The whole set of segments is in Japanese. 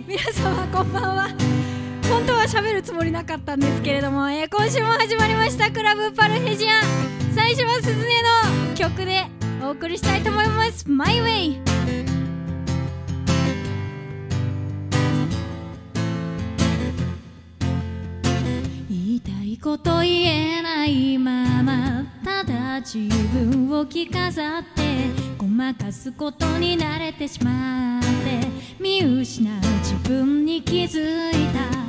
皆様こんばんは。本当は喋るつもりなかったんですけれども、今週も始まりましたクラブパルヘジアン。最初はすずねの曲でお送りしたいと思います。マイウェイ。言いたいこと言えないまま、ただ自分を着飾ってごまかすことに慣れてしまって、見失う自分に気づいた。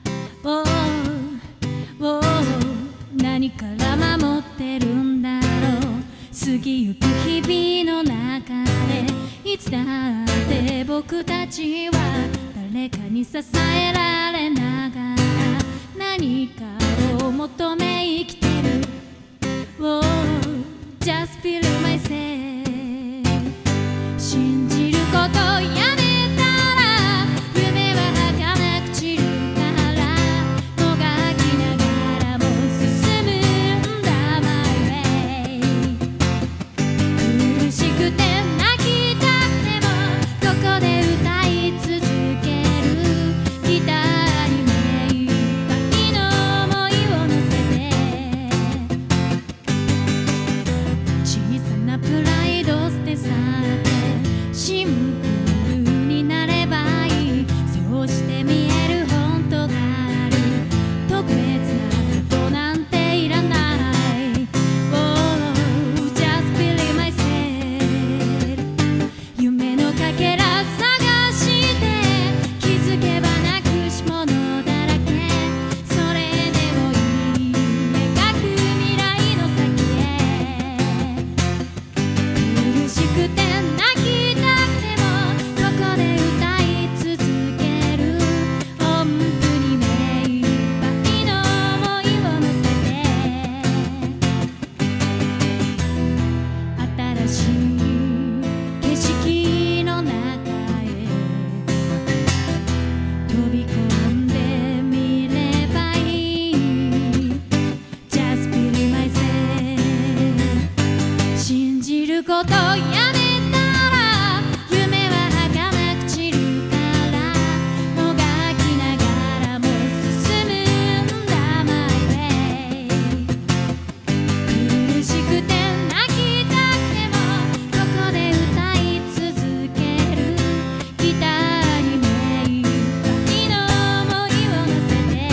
何から守ってるんだろう。過ぎゆく日々の中で、いつだって僕たちは誰かに支えられながら何かを求め生きてる。Just believe myself。 信じることやめたら夢は儚く散るからもがきながらも進むんだ My way。 苦しくて泣きたくてもここで歌い続ける。ギターに目いっぱいの想いを乗せて、小さなプライド捨て去ってシンプルになればいい。そうして見える本当がある。特別なことなんていらない。 Just believe myself。 夢のかけら探して気づけばなくしものだらけ。それでもいい描く未来の先へ。苦しくて泣きたくてもここで歌い続ける。音符に目いっぱいの想いを乗せて、新しい景色の中へ飛び込んでみればいい。 Just believe myself。 信じることやめたら夢は儚く散るからもがきながらも進むんだ My way。 苦しくて泣きたくてもここで歌い続ける。ギターに目いっぱいの想いを乗せて、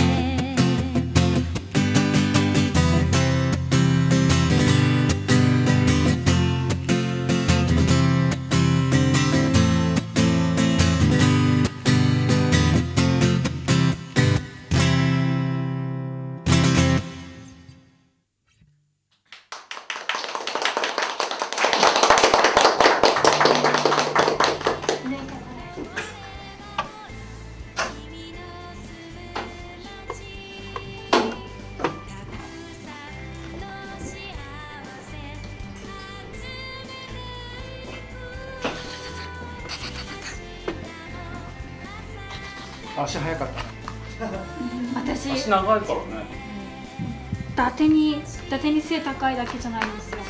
足早かった。 私足長いからね。 伊達に背高いだけじゃないんですよ。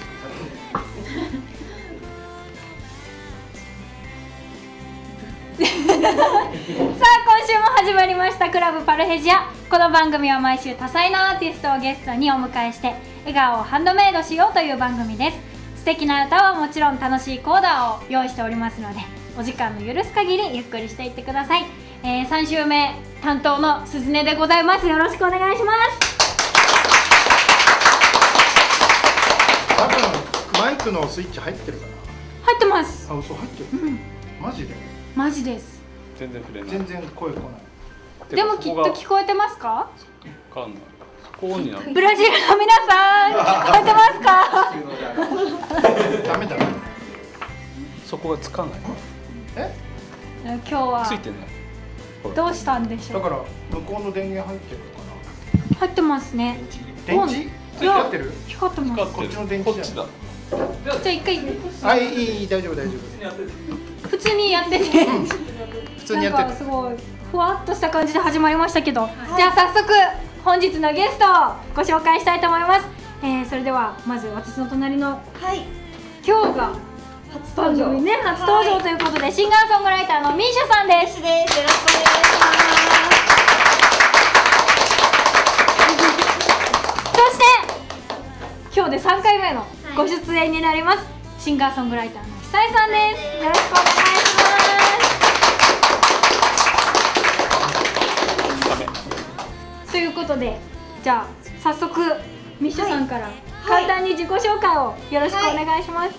さあ今週も始まりましたクラブパルヘジア。この番組は毎週多彩なアーティストをゲストにお迎えして笑顔をハンドメイドしようという番組です。素敵な歌はもちろん楽しいコーナーを用意しておりますので、お時間の許す限りゆっくりしていってください。3週目担当のすずねでございます。よろしくお願いします。 多分マイクのスイッチ入ってるかな。 入ってます。 あ、嘘入ってる。マジで。 マジです。 全然触れない。 全然声来ない。 でもきっと聞こえてますか？ わかんない。そこになる。 ブラジルの皆さん聞こえてますか？ ダメだ。 そこがつかない。 え？ 今日はついてない。 どうしたんでしょう。 だから向こうの電源入ってるのか入ってますね。 な。電池？光ってる？ 光ってます。 こっちの電池じゃん。 こっちだ。 じゃあ一回あ、いい大丈夫大丈夫。 普通にやってて、 普通にやってる。 なんかすごいふわっとした感じで始まりましたけど、じゃあ早速本日のゲストをご紹介したいと思います。それではまず私の隣のはい、 今日が番組ね初登場ということで、シンガーソングライターのミッシュさんです。 よろしくお願いします。 そして今日で3回目のご出演になります、シンガーソングライターの久江さんです。よろしくお願いします。ということで、じゃあ早速ミッシュさんから簡単に自己紹介をよろしくお願いします。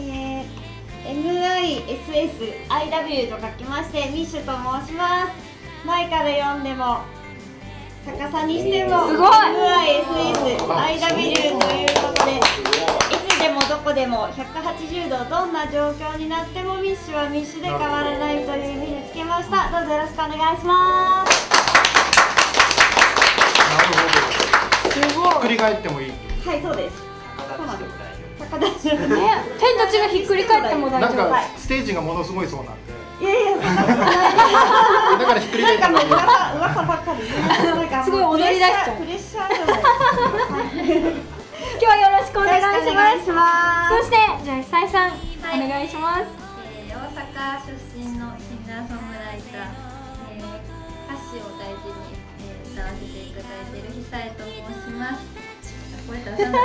MISS I love you と書きましてミッシュと申します。前から読んでも逆さにしてもすごい MISS I love you ということで、いつでもどこでも180度どんな状況になってもミッシュはミッシュで変わらないという意味でつけました。どうぞよろしくお願いします。 なるほど。 すごい。 ひっくり返ってもいい。 はい、そうです。逆立ちね、天たちがひっくり返っても大丈夫。 なんかステージがものすごいそうなんで。 いやいや、 だからひっくり返ってもいい。 噂ばっかり。 すごい踊り出しちゃう。 プレッシャーじゃない。 今日はよろしくお願いします。そしてじゃあ久江さん、お願いします。 大阪出身のシンガーソングライター、歌詞を大事に、歌わせていただいている久江と申します。声出さない。久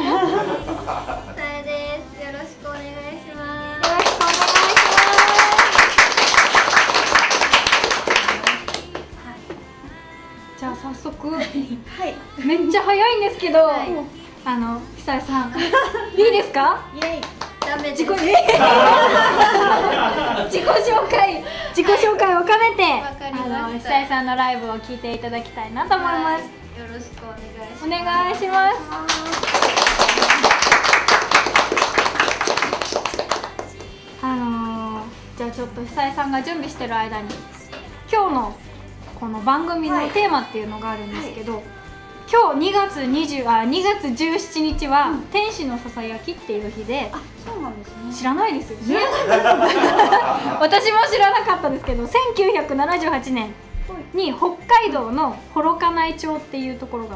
江です。よろしくお願いします。 よろしくお願いします。じゃあ早速、めっちゃ早いんですけど、久江さん、いいですか？ イエイ。ダメです。 自己紹介を兼ねて、久江さんのライブを聴いていただきたいなと思います。 よろしくお願いします。 お願いします。じゃあちょっと久江さんが準備してる間に、今日のこの番組のテーマっていうのがあるんですけど、今日2月17日は天使のささやきっていう日で、 そうなんですね。 知らないですよね。私も知らなかったですけど、1978年に北海道の幌加内町っていうところがあって、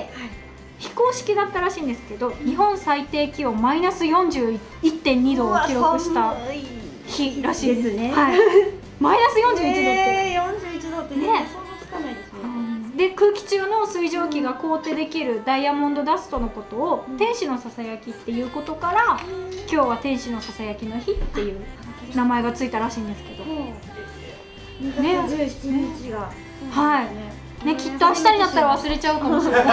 非公式だったらしいんですけど、日本最低気温マイナス41.2度を記録した日らしいですね。マイナス41度って、 41度ってね、想像つかないですね。 で、空気中の水蒸気が凍ってできるダイヤモンドダストのことを天使のささやきっていうことから、今日は天使のささやきの日っていう名前がついたらしいんですけど、 2月17日が、 ね、きっと明日になったら忘れちゃうかもしれない。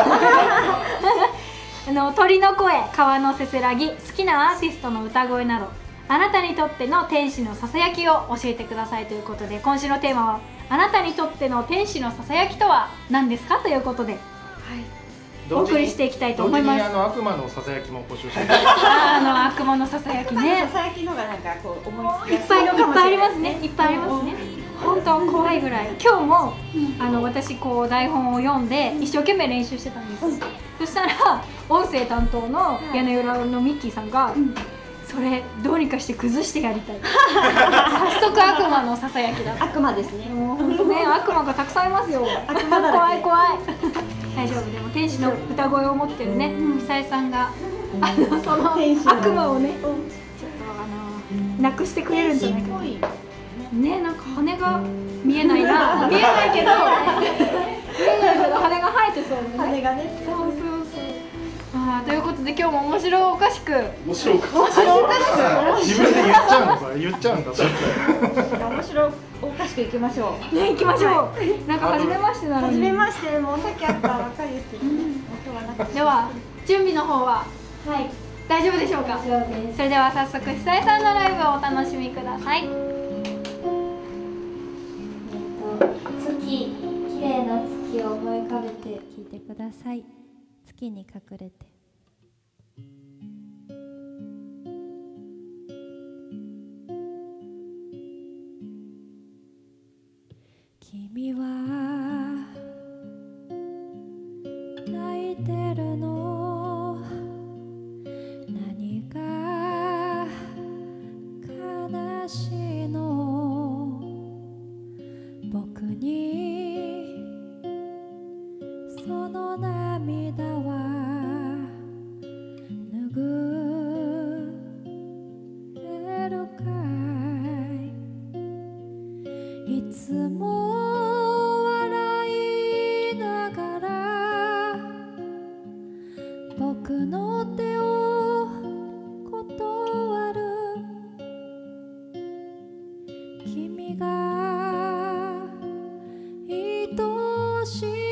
鳥の声、川のせせらぎ、好きなアーティストの歌声など、あなたにとっての天使のささやきを教えてくださいということで、今週のテーマはあなたにとっての天使のささやきとは何ですかということで、お送りしていきたいと思います。 悪魔のささやきも募集して。 悪魔のささやきね。 ささやきのがなんかこう思いつきいっぱいありますね。いっぱいありますね。本当怖いぐらい。今日も私こう台本を読んで一生懸命練習してたんです。そしたら音声担当の屋根裏のミッキーさんが、それどうにかして崩してやりたい。早速悪魔のささやきだ。 悪魔ですね。 もう本当ね、悪魔がたくさんいますよ。怖い怖い。大丈夫。でも天使の歌声を持ってるね、久江さんがその悪魔をね、ちょっとなくしてくれるんじゃないかな。ね、なんか羽が見えないな。見えないけど羽が生えてそうね。 羽がね。 そうそうそう。ということで今日も面白おかしく。 面白おかしく。自分で言っちゃうの、それ言っちゃうんだ。 面白おかしくいきましょう。 ね、行きましょう。なんか初めましてなのに。 初めまして、もうさっきあったばっかりですけど。今日はなく。 では準備の方は大丈夫でしょうか。それでは早速久江さんのライブをお楽しみください。 月、綺麗な月を思い浮かべて聴いてください。月に隠れて。 君は泣いてるの、何が悲しいの、僕にその涙は拭えるつも笑いながら僕の手を断る。君が愛しい。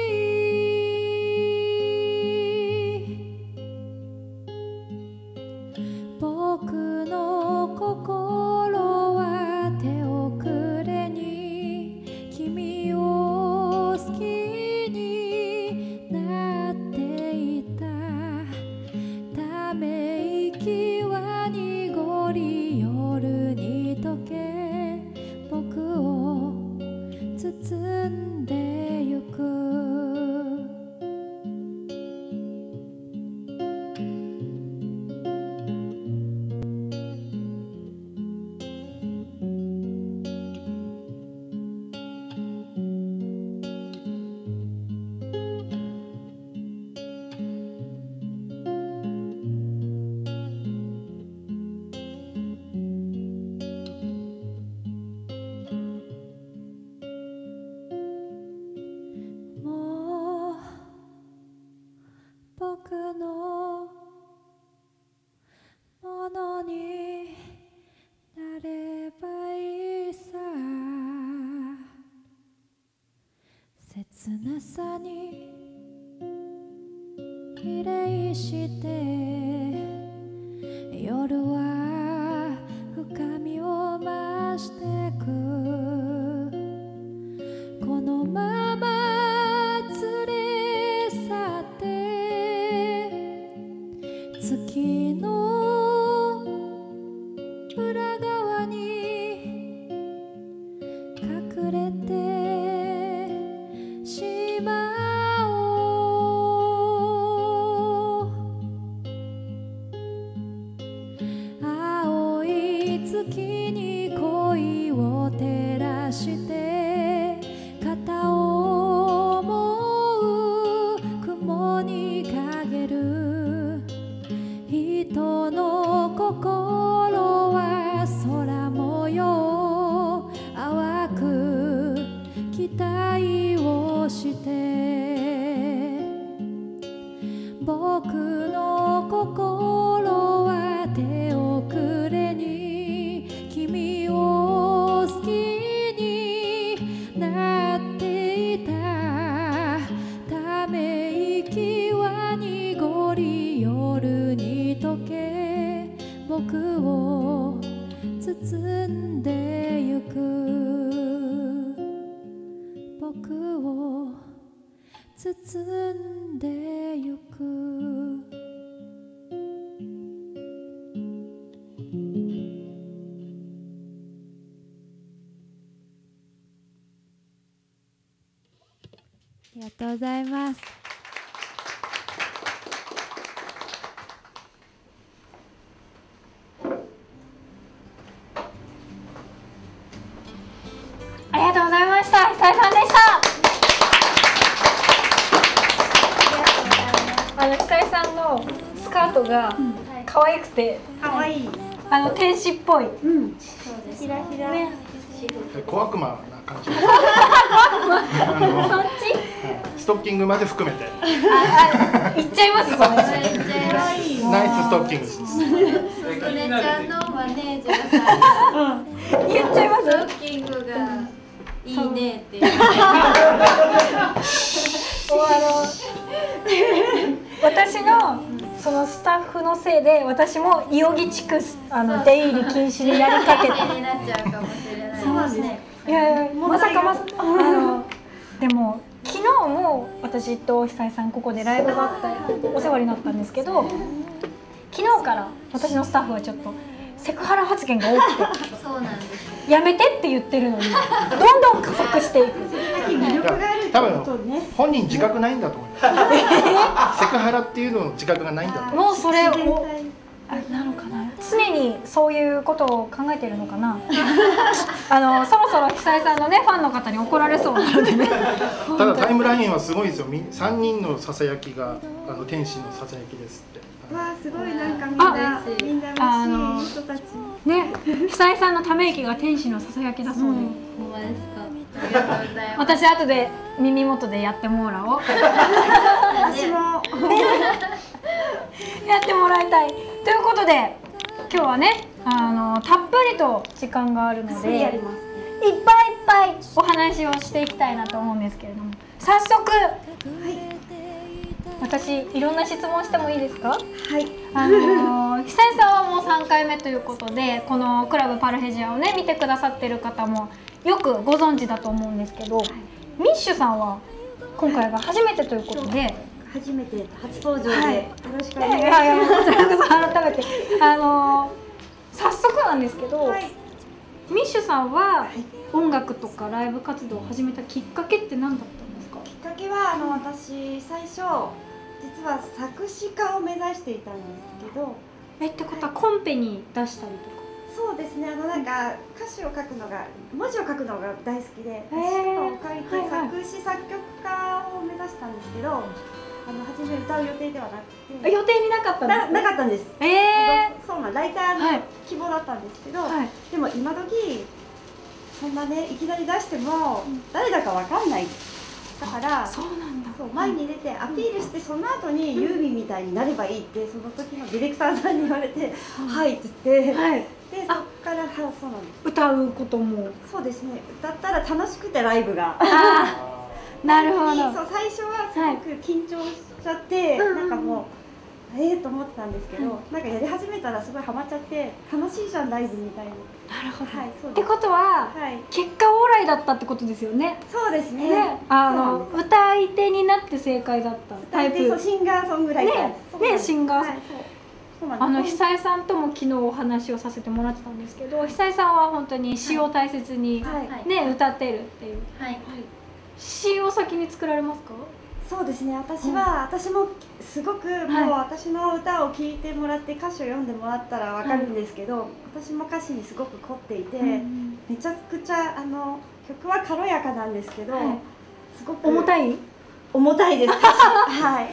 僕の心は手遅れに君を好きになっていた。ため息は濁り夜に溶け僕を包んでゆく。もう僕のものになればいいさ。切なさに比例して夜は深みを増してく。このまま連れ去って月の裏側に隠れてしまおう。青い月に恋を照らして片思う雲に陰る。人の心は空模様淡く期待をして僕の心は手遅れに君を好きになっていた。ため息は濁り夜に溶け僕を包んでゆく。僕を包んでゆく。ありがとうございます。 ありがとうございました。久井さんでした。久井さんのスカートが可愛くて、 可愛い。 天使っぽい。 ひらひら。 ね。 小悪魔な感じ。 そっち？ ストッキングまで含めて。 いっちゃいます。それ。 ナイスストッキングです。 すねちゃんのマネージャーさん言っちゃいます。 ストッキングがいいねっていう私のそのスタッフのせいで私も伊予木地区出入り禁止になりかけてになっちゃうかもしれない。 そうですね。いやまさかでも昨日も私と久井さんここでライブがあってお世話になったんですけど、昨日から私のスタッフはちょっとセクハラ発言が多くてそうなんですよ。 やめてって言ってるのにどんどん加速していく。 多分本人自覚ないんだと思います。セクハラっていうのの自覚がないんだと思う。 もうそれをなのかな。常にそういうことを考えてるのかな。そろそろ久井さんのねファンの方に怒られそうなのでね。 ただタイムラインはすごいですよ。3人のささやきが天使のささやきですって。 わあすごいなんかみんな嬉しい人たち。 ね、久井さんのため息が天使のささやきだそうで。 ほんまですか。 ありがとうございます。 私後で耳元でやってもらおう。 私もやってもらいたいということで、今日はねたっぷりと時間があるのでいっぱいいっぱいお話をしていきたいなと思うんですけれども、早速、私いろんな質問してもいいですか？ はい。 久井さんはもう3回目ということで、このクラブパルヘジアをね見てくださってる方もよくご存知だと思うんですけど、ミッシュさんは今回が初めてということで、 初めて初登場で、よろしくお願いしこちらこそ改めて早速なんですけど、ミッシュさんは音楽とかライブ活動を始めたきっかけって何だったんですか？ きっかけは私最初実は作詞家を目指していたんですけど、 ってことはコンペに出したりとか？ そうですね、なんか歌詞を書くのが、文字を書くのが大好きで、詩を書いて作詞作曲家を目指したんですけど、初め歌う予定ではなくて、 予定になかったんですか？ なかったんです。そうライターの希望だったんですけど、でも今時そんなねいきなり出しても誰だかわかんない。だからそうなんだ。 前に出てアピールして、その後にユーミンみたいになればいいってその時のディレクターさんに言われて、はいって言って、でそこからそうなんです。 歌うことも。 そうですね。歌ったら楽しくてライブが。 なるほど。 そう最初はすごく緊張しちゃって、なんかもうと思ってたんですけど、なんかやり始めたらすごいハマっちゃって楽しいじゃんライブみたいな。 なるほど。 はい、そうってことは、結果オーライだったってことですよね。 そうですね。 歌い手になって正解だったタイプ。 シンガーソングライター。 ね、シンガー。久井さんとも昨日お話をさせてもらってたんですけど、久井さんは本当に詩を大切にね歌ってるっていう。詩を先に作られますか？ そうですね、私もすごくもう私の歌を聴いてもらって歌詞を読んでもらったら分かるんですけど、私も歌詞にすごく凝っていて、めちゃくちゃ曲は軽やかなんですけど、すごく重たいです歌詞。はい。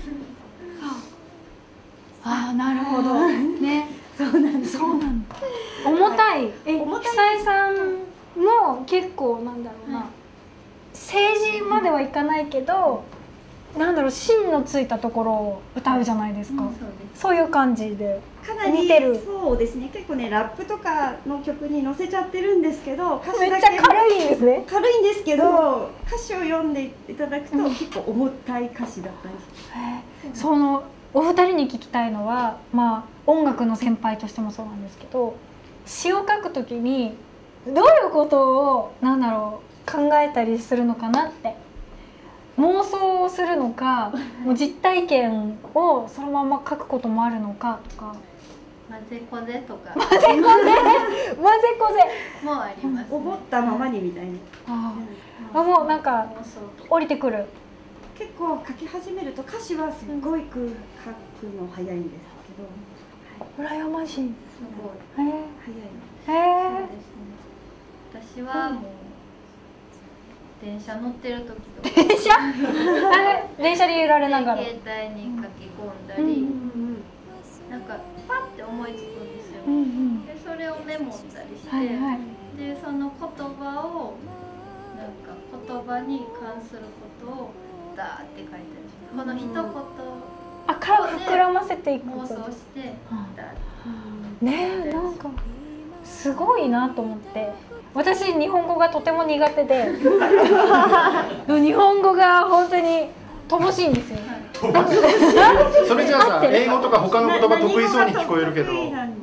なるほどね。そうなんだ。重たい。久井さんも結構なんだろうな、政治まではいかないけど、なんだろう、芯のついたところを歌うじゃないですか。そういう感じでかなり似てる。そうですね、結構ねラップとかの曲に載せちゃってるんですけど、歌詞だけめっちゃ軽いんですね。 軽いんですけど、歌詞を読んでいただくと結構重たい歌詞だったり。 そのお二人に聞きたいのは、音楽の先輩としてもそうなんですけど、詩を書くときにどういうことをなんだろう考えたりするのかなって、妄想をするのか、もう実体験をそのまま書くこともあるのかとか。 混ぜこぜとか。 混ぜこぜもあります。 思ったままにみたいな。 もうなんか降りてくる。 結構書き始めると歌詞はすごい書くの早いんですけど、 羨ましい。 すごい早い。 私はもう電車乗ってる時とか、 電車で揺られながら携帯に書き込んだり、なんかパッて思いつくんですよ。でそれをメモったりして、でその言葉をなんか言葉に関することをダーって書いてる。この一言から膨らませていく妄想してなんかすごいなと思って。私日本語がとても苦手で日本語が本当に乏しいんですよ。 それじゃあさ、英語とか他の言葉得意そうに聞こえるけど、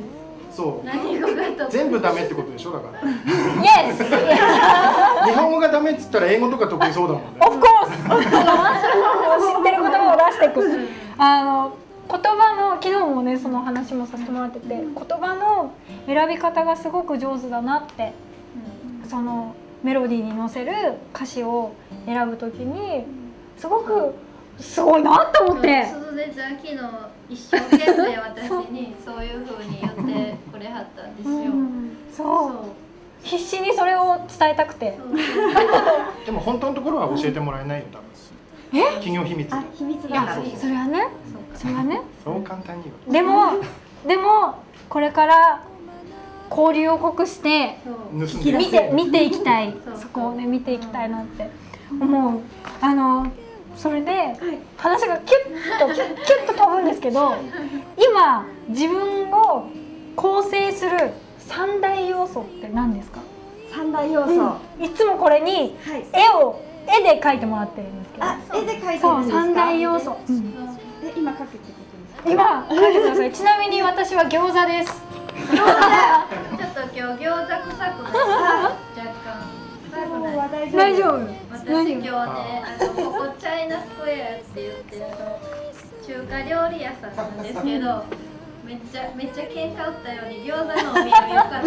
そう全部ダメってことでしょ。だからイエス日本語がダメっつったら英語とか得意そうだもんね。 オフコース知ってる言葉を出していく。言葉の昨日もねその話もさせてもらってて、言葉の選び方がすごく上手だなって、そのメロディーに乗せる歌詞を選ぶときにすごくすごいなと思って。 鈴でちゃん昨日一生懸命私にそういう風に言ってくれはったんですよ。 そう必死にそれを伝えたくて。 でも本当のところは教えてもらえないよ、多分。企業秘密。 秘密だから。 それはね。そう簡単には。でもこれから交流を濃くして盗んで見ていきたい、 そうそこをね見ていきたいなって思う。それで話がキュッと飛ぶんですけど、今自分を構成する3大要素って何ですか 3大要素、 いつもこれに絵で描いてもらってるんですけど、 あ、絵で描いてるんですか。 そう3大要素、 今描くってことですか。 今描いてください。ちなみに私は餃子です。 ちょっと今日餃子臭くなった。若干臭くない。 大丈夫。 私今日ね、ここチャイナスクエアって言って中華料理屋さんなんですけど、めっちゃ喧嘩売ったように餃子のお土産よかった。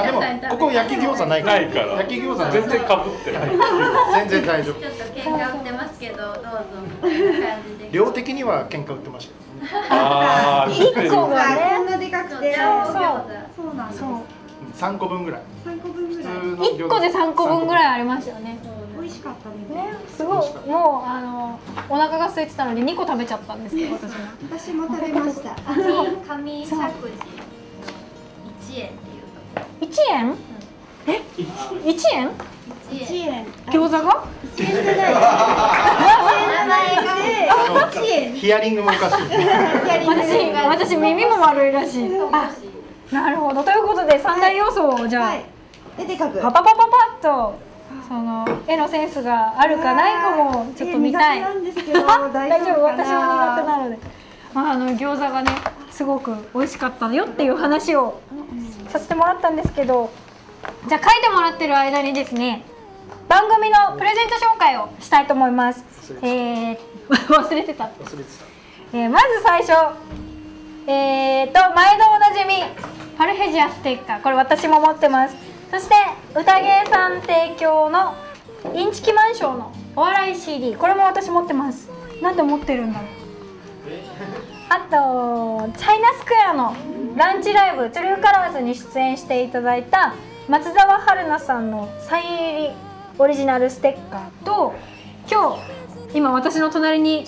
でもここ焼き餃子ないから。焼き餃子全然かぶってない。 全然大丈夫。 ちょっと喧嘩売ってますけど、どうぞみたいな感じで。 量的には喧嘩売ってましたよね。 ああ、 1個がね、 こんなでかくて、そうなんです。 3個分ぐらい。 3個分ぐらい。 1個で3個分ぐらいありますよね。 美味しかったですね、すごい。もうお腹が空いてたので2個食べちゃったんですけど、 私も食べました。 上石神1円っていうとこ。 1円？え？1円？ 1円。 餃子が 1円じゃない。名前が1円。 ヒアリングもおかしい。 私耳も悪いらしい。あ、なるほど。ということで3大要素をじゃあ絵で描く。 パパッとその絵のセンスがあるかないかもちょっと見たい。 苦手なんですけど大丈夫、私は苦手なので。餃子がねすごく美味しかったよっていう話をさせてもらったんですけど、じゃあ書いてもらってる間にですね、番組のプレゼント紹介をしたいと思います。忘れてた。まず最初、毎度おなじみパルヘジアステッカー、これ私も持ってます。そして宴さん提供のインチキマンションのお笑い CD、 これも私持ってます。なんで持ってるんだろう。あとチャイナスクエアのランチライブトゥルーカラーズに出演していただいた松澤春菜さんのサイン入りオリジナルステッカーと、今日今私の隣に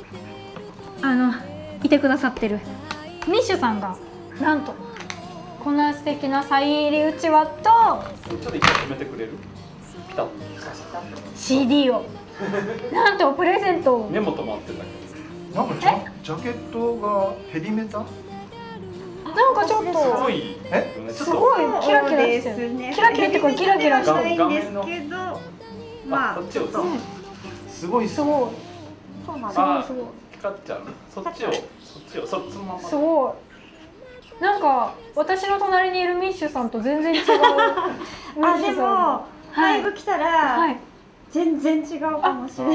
いてくださってるミッシュさんがなんとこんな素敵なサイン入りうちわとちょっと一回止めてくれる？ピタッと CD をなんとプレゼントを。 目も止まってたけなんかジャケットがヘビメタ？ なんかちょっとど。すごい。 すごいキラキラしてる。キラキラってこれキラキラしてる。 ないんですけど、まあこっちをすごいすごい。 そうなんです。 すごい。 光っちゃう。そっちをそのまま。 すごい。なんか私の隣にいるミッシュさんと全然違う。 あ、でもライブ来たら全然違うかもしれない。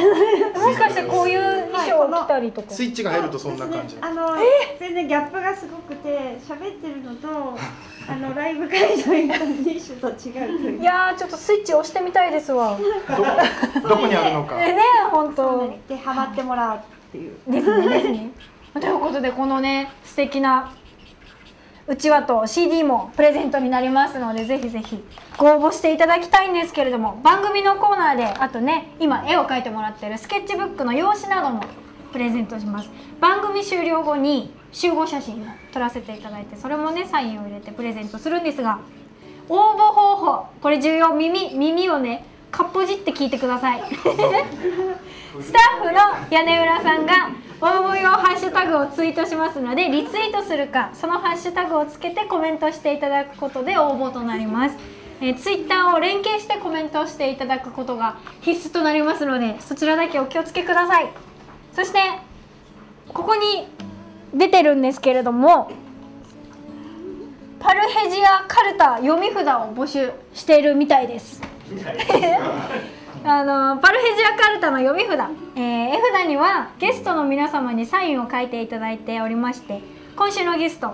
もしかしてこういう衣装を着たりとか。 スイッチが入るとそんな感じ。 全然ギャップがすごくて、喋ってるのとライブ会場にいたミッシュと違うという。 いやー、ちょっとスイッチ押してみたいですわ。 どこにあるのか。 ね、本当。 でハマってもらうっていう。 ですね。ということでこのね素敵なうちわと CD もプレゼントになりますので、ぜひぜひご応募していただきたいんですけれども、番組のコーナーであとね、今絵を描いてもらってるスケッチブックの用紙などもプレゼントします。番組終了後に集合写真を撮らせていただいて、それもねサインを入れてプレゼントするんですが、応募方法これ重要。耳をねかっぽじって聞いてください。スタッフの屋根裏さんが応募用ハッシュタグをツイートしますので、リツイートするかそのハッシュタグをつけてコメントしていただくことで応募となります。ツイッターを連携してコメントをしていただくことが必須となりますので、そちらだけお気をつけください。そしてここに出てるんですけれども、パルヘジアカルタ読み札を募集しているみたいです。パルヘジアカルタの読み札、絵札にはゲストの皆様にサインを書いていただいておりまして、今週のゲスト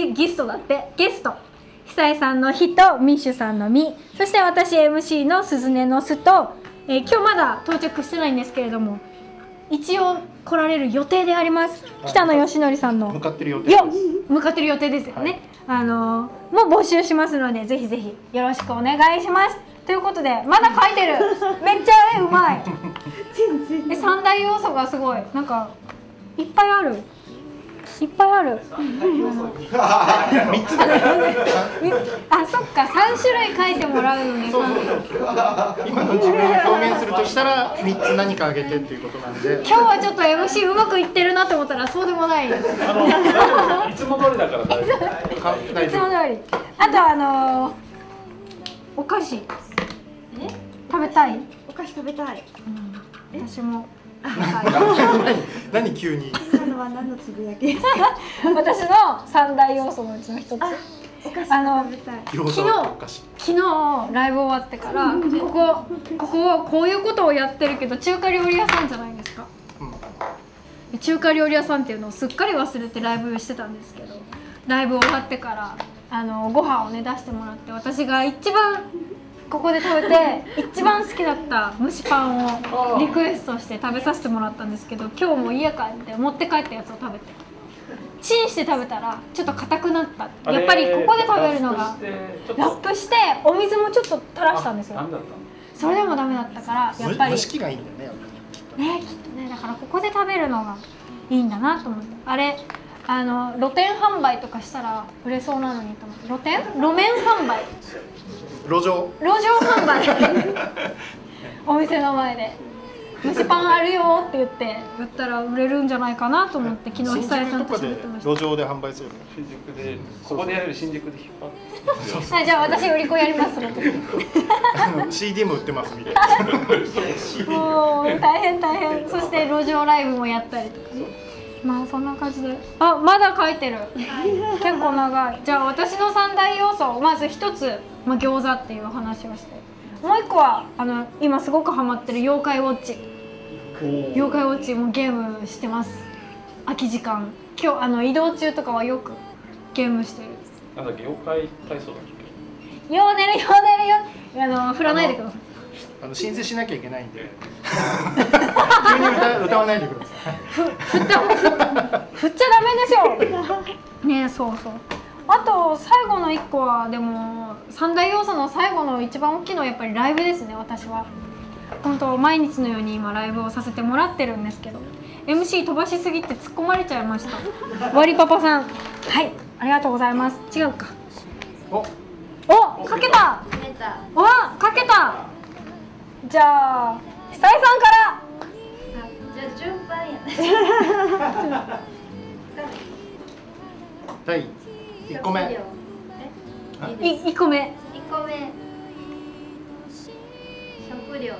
久江さんの「ひ」とミッシュさんの「み」、そして私 MC のすずねの「す」と、今日まだ到着してないんですけれども一応来られる予定であります、北野義則さんの向かってる予定です。 向かってる予定ですよね、もう募集しますので、ぜひぜひよろしくお願いします。ということで、まだ書いてる。めっちゃ絵うまい。3大要素がすごい、なんかいっぱいある。 いっぱいある。 3つだからあ、そっか、3種類書いてもらうのに。 今の自分を表現するとしたら3つ何かあげてっていうことなんで、 今日はちょっと MC うまくいってるなと思ったらそうでもない。いいつも通りだから大丈夫。 大丈夫。 つも通り。あとお菓子食べたい。 お菓子食べたい。 私も。 何急に。 今のは何のつぶやきですか？ 私の3大要素のうちの一つ。 お菓子食べたい。 昨日ライブ終わってからこういうことをやってるけど中華料理屋さんじゃないですか。中華料理屋さんっていうのをすっかり忘れてライブしてたんですけど、ライブ終わってからご飯をね出してもらって、私が一番ここで食べて一番好きだった蒸しパンをリクエストして食べさせてもらったんですけど、今日も家帰って持って帰ったやつを食べてチンして食べたらちょっと硬くなった。やっぱりここで食べるのがラップしてお水もちょっと垂らしたんですよ。それでもダメだったからやっぱり蒸し器がいいんだよね。 きっとね、だからここで食べるのがいいんだなと思って、あれ露店販売とかしたら売れそうなのにと思って。路面販売、 路上販売お店の前で蒸しパンあるよって言って売ったら売れるんじゃないかなと思って、昨日久江さんと喋ってました。 路上で販売するの。 新宿でここでやる新宿で引っ張って。 はい、じゃあ私売り子やります。 CD も売ってますみたいな。 もう大変。そして路上ライブもやったりとかね。まあそんな感じで、あ、まだ書いてる。結構長い。じゃあ私の3大要素、まず1つ、餃子っていう話をして、もう1個は今すごくハマってる妖怪ウォッチ。妖怪ウォッチもゲームしてます。空き時間、今日移動中とかはよくゲームしてる。 なんだっけ、妖怪体操だっけ。 よう寝るよ振らないでください。 申請しなきゃいけないんで急に歌わないでください。 振っちゃダメですよね。そうあと最後の1個はでも3大要素の最後の一番大きいのはやっぱりライブですね。私は本当毎日のように今ライブをさせてもらってるんですけど、 MC 飛ばしすぎて突っ込まれちゃいました。わりパパさん、はい、ありがとうございます。違うか。おかけた。かけた。じゃあ久江さんから。 じゃあ順番やね。 第1個目。 1個目。 食料です。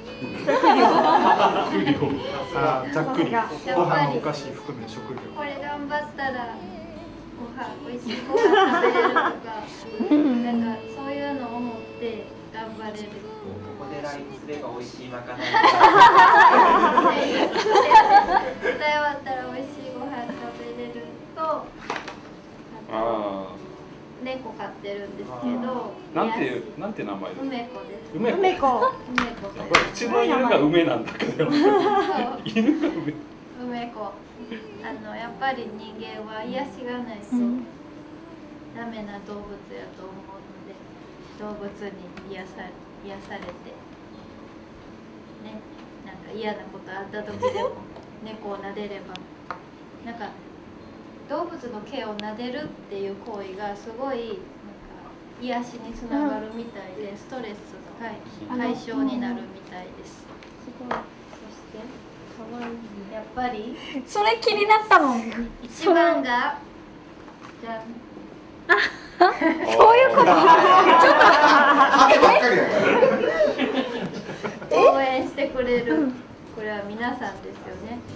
ざっくりご飯お菓子含め食料。 これ頑張ったら美味しいご飯食べれるとか、なんかそういうのを思って頑張れる。 ここでライブすれば美味しいまかない。 歌い終わったら美味しいご飯食べれると、猫飼ってるんですけど、 なんていう名前ですか。 梅子です。 梅子。うちの犬が梅なんだけど。犬が梅。 梅子。やっぱり人間は癒しがないとダメな動物やと思うので、動物に癒されてね、なんか嫌なことあった時でも猫を撫でれば、なんか動物の毛を撫でるっていう行為がすごいなんか癒しにつながるみたいで、ストレスの解消になるみたいです。そしてやっぱりそれ気になったの。 一番がじゃそういうこと。 応援してくれる、これは皆さんですよね。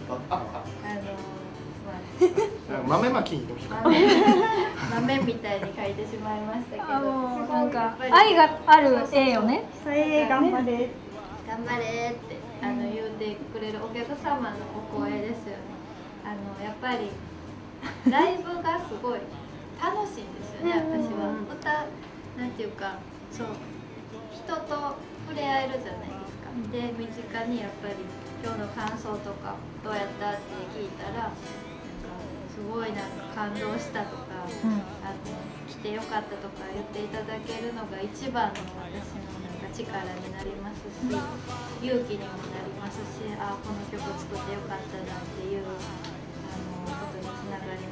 豆まき豆みたいに書いてしまいましたけど、 なんか愛がある絵よね。 頑張れ頑張れって言うてくれるお客様のお声ですよね。やっぱりライブがすごい楽しいんですよね。私はなんていうか、そう人と触れ合えるじゃないですか。で身近にやっぱり今日の感想とかどうやったって聞いたら、すごいなんか感動したとか、来てよかったとか言っていただけるのが一番の私のなんか力になりますし、勇気にもなりますし、この曲作ってよかったなっていうことにつながり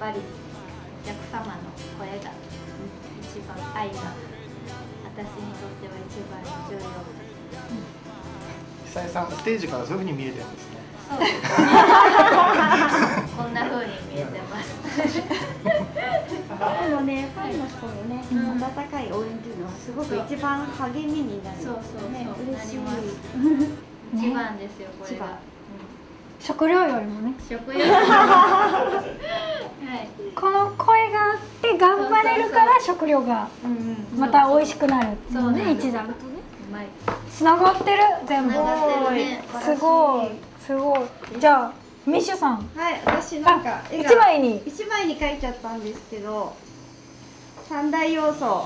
ぱりお客様の声が一番愛が私にとっては一番重要です。 久江さんステージからそういう風に見えてるんですね。 そうです。こんな風に見えてます。 でもね、ファンの人のね、温かい応援っていうのはすごく一番励みになる。 そうそうね、 そう、 嬉しい。 一番ですよ、これが。 食料よりもね。 食料。はい。 この声があって頑張れるから食料がまた美味しくなる。そうね、一段とね。つながってる全部。すごいすごい。じゃあミッシュさん。 はい、私なんか一枚に書いちゃったんですけど、三大要素。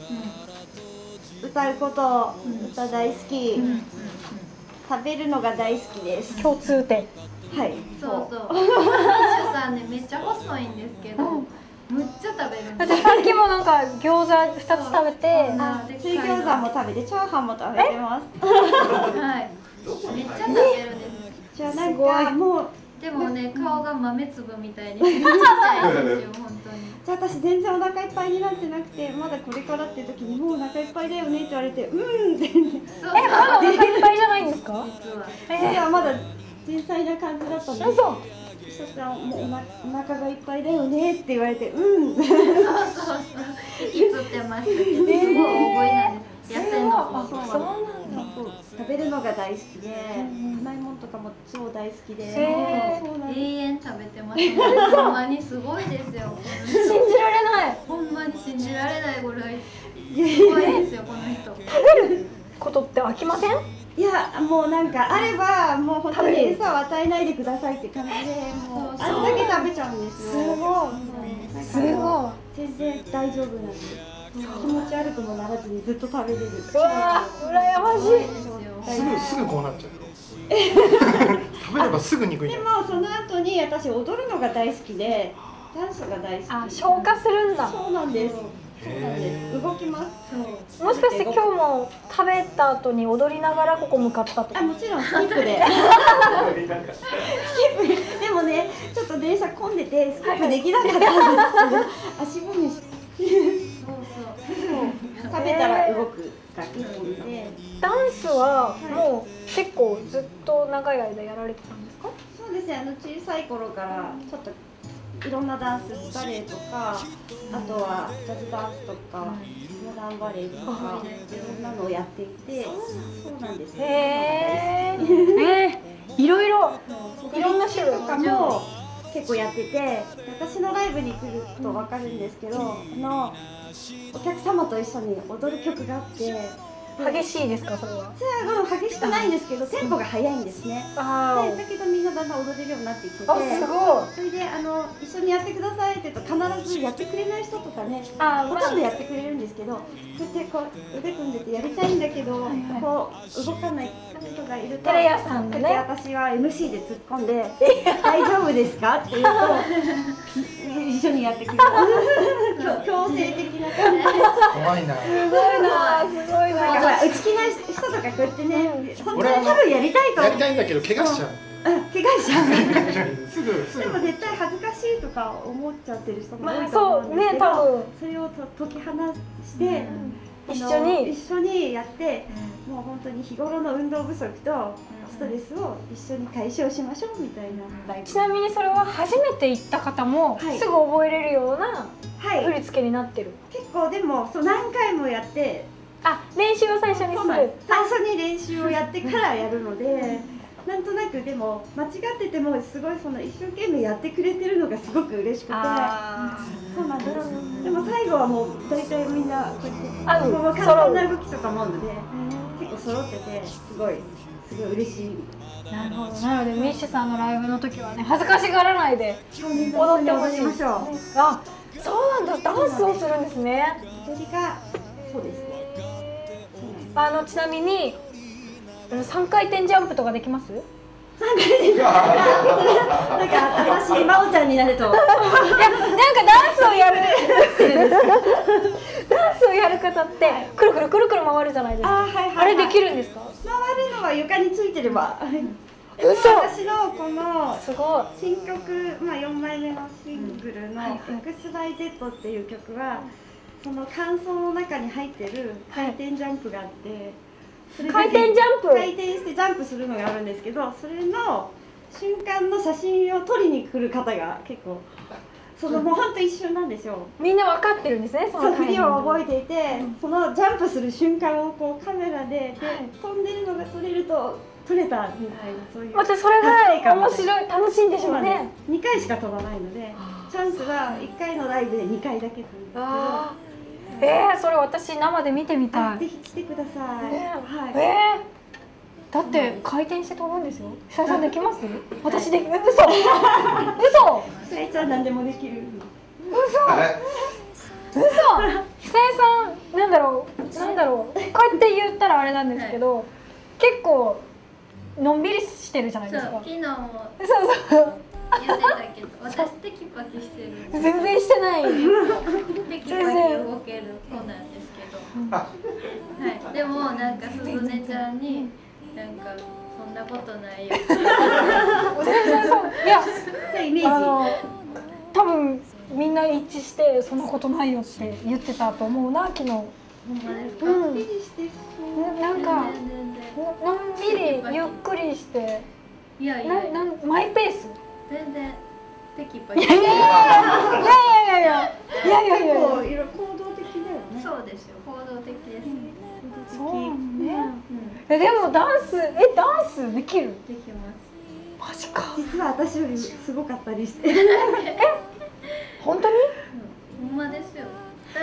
歌うこと、歌大好き。食べるのが大好きです。 共通点。 はい。 そうそう。ミッシュさんね、めっちゃ細いんですけど、むっちゃ食べるんです。 さっきもなんか餃子2つ食べて、 水餃子も食べて、チャーハンも食べてます。 はい。めっちゃ食べるんです。 じゃあなんかもうでもね、顔が豆粒みたいにちっちゃいんですよ、本当に。 じゃあ私全然お腹いっぱいになってなくて、まだこれからっていう時にもうお腹いっぱいだよねって言われて、って。 まだお腹いっぱいじゃないんですか？ 実はまだ繊細な感じだったんです。そしたらもうお腹がいっぱいだよねって言われて、 そうそうそう。息つってましたけど、すごい大声なんです。痩せの方。 そうなんだ。食べるのが大好きで、甘いものとかも超大好きで、 永遠食べてます。ほんまにすごいですよ。 信じられない。 ほんまに信じられないぐらいすごいですよ、この人。 食べることって飽きません？ いや、もうなんかあればもう本当に餌を与えないでくださいって感じで、もうあれだけ食べちゃうんですよ。 すごい。 全然大丈夫なんです。気持ち悪くもならずにずっと食べれる。 うわー、羨ましい。 すぐこうなっちゃう。食べればすぐ肉に。 でもその後に私踊るのが大好きで、ダンスが大好き。 あ、消化するんだ。 そうなんです。そうなんです。動きます。 もしかして今日も食べた後に踊りながらここ向かったとか？ もちろんスキップで。でもね、ちょっと電車混んでてスキップできなかったんですけど、足踏みして。食べたら動くが基本で。 ダンスはもう結構ずっと長い間やられてたんですか？ そうですね、小さい頃からちょっといろんなダンス、バレエとか、あとはジャズダンスとか、モダンバレエとか、いろんなのをやっていて、そうなんです。 いろんな種類とかも結構やってて、私のライブに来ると分かるんですけど、お客様と一緒に踊る曲があって、 激しいですか？それは激しくないんですけど、テンポが速いんですね。だけどみんなだんだん踊れるようになってきてて、 すごい。 それで一緒にやってくださいって言うと必ずやってくれない人とかね、ほとんどやってくれるんですけど、こうやってこう腕組んでてやりたいんだけど、こう動かない人がいると、 テレ屋さんがね、 私は MC で突っ込んで「大丈夫ですか?」って言うと一緒にやってくれる。強制的な感じで。 怖いな。 すごいな、すごいな。 内気な人とかこうやってね、本当に多分やりたいと思う。 やりたいんだけど怪我しちゃう。 怪我しちゃう。 すぐ。 でも絶対恥ずかしいとか思っちゃってる人も多いと思うんですけど、それを解き放して一緒にやって、もう本当に日頃の運動不足とストレスを一緒に解消しましょうみたいなライブ。 ちなみにそれは初めて行った方もすぐ覚えれるような振り付けになってる。 結構でも何回もやって、 練習を最初にする。 最初に練習をやってからやるので。なんとなくでも間違っててもすごい一生懸命やってくれてるのがすごく嬉しくて、そうなんです。でも最後はもう大体みんなこうやってもう簡単な動きとかもあるので結構揃っててすごい嬉しい。 なるほど。なのでミッシュさんのライブの時はね、恥ずかしがらないで踊ってほしい。 ましょう。 あ、そうなんだ。ダンスをするんですね。 それがそうですね。 ちなみに3回転ジャンプとかできます？ 3回転ジャンプ。なんか私真央ちゃんになると。いや、なんかダンスをやる。ダンスをやる方ってくるくるくるくる回るじゃないですか。あれできるんですか？ 回るのは床についてれば。 私のこのすごい。 新曲、4枚目のシングルの「XYZ」っていう曲はその間奏の中に入ってる回転ジャンプがあって、それで回転ジャンプ。 回転してジャンプするのがあるんですけど、それの瞬間の写真を撮りに来る方が結構もうほんと一瞬なんですよ。 みんな分かってるんですね。 そう振りを覚えていて、そのジャンプする瞬間をこうカメラで飛んでるのが撮れると撮れたみたいな、そういうまたそれが面白い、楽しいんでしょうね。 2回しか飛ばないので、チャンスは1回のライブで2回だけ飛ぶんですけど、 それ私生で見てみたい。 ぜひ来てください。 だって回転して飛ぶんですよ。久井さんできます？私できる。嘘。嘘。 久井ちゃん何でもできる。 嘘。久井さんなんだろう。こうやって言ったらあれなんですけど、結構のんびりしてるじゃないですか。 昨日もそう言ってたけど、私テキパキしてる。 全然してない。 テキパキ動ける子なんですけど。はい。でもなんかすずねちゃんになんかそんなことないよ。 全然そう。いや、 イメージ。 多分みんな一致してそんなことないよって言ってたと思うな、昨日。なんかのんびりゆっくりして、マイペース。 全然テキパキ。 いやいや結構いろ行動的だよね。 そうですよ、行動的です。 そうね。でもダンスできる？ できます。 マジか。 実は私よりすごかったりして。 本当に？ ほんまですよ。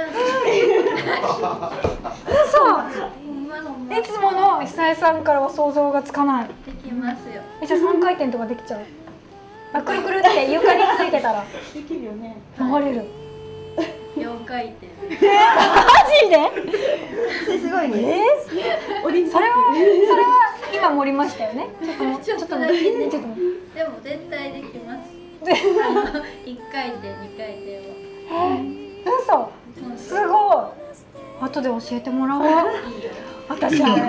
嘘。いつもの久江さんからは想像がつかない。 できますよ。 じゃあ3回転とかできちゃう？くるくるって床についてたらできるよね。 流れる。 4回転。 マジで？ すごいね。 それは今盛りましたよね。ちょっとでも絶対できます。1回転2回転は。 嘘。すごい。後で教えてもらおう。私は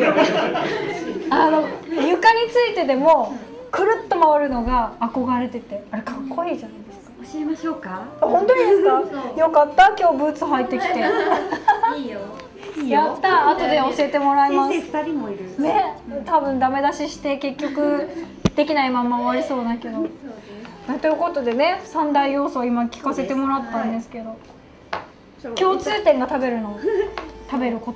床についてでもくるっと回るのが憧れてて、あれかっこいいじゃないですか。 教えましょうか。 本当にですか？よかった、今日ブーツ履いてきて。 いいよ。 やった、後で教えてもらいます。 先生2人もいる。 ね、多分ダメ出しして結局できないまま終わりそうだけど。ということでね、3大要素を今聞かせてもらったんですけど、共通点が食べること。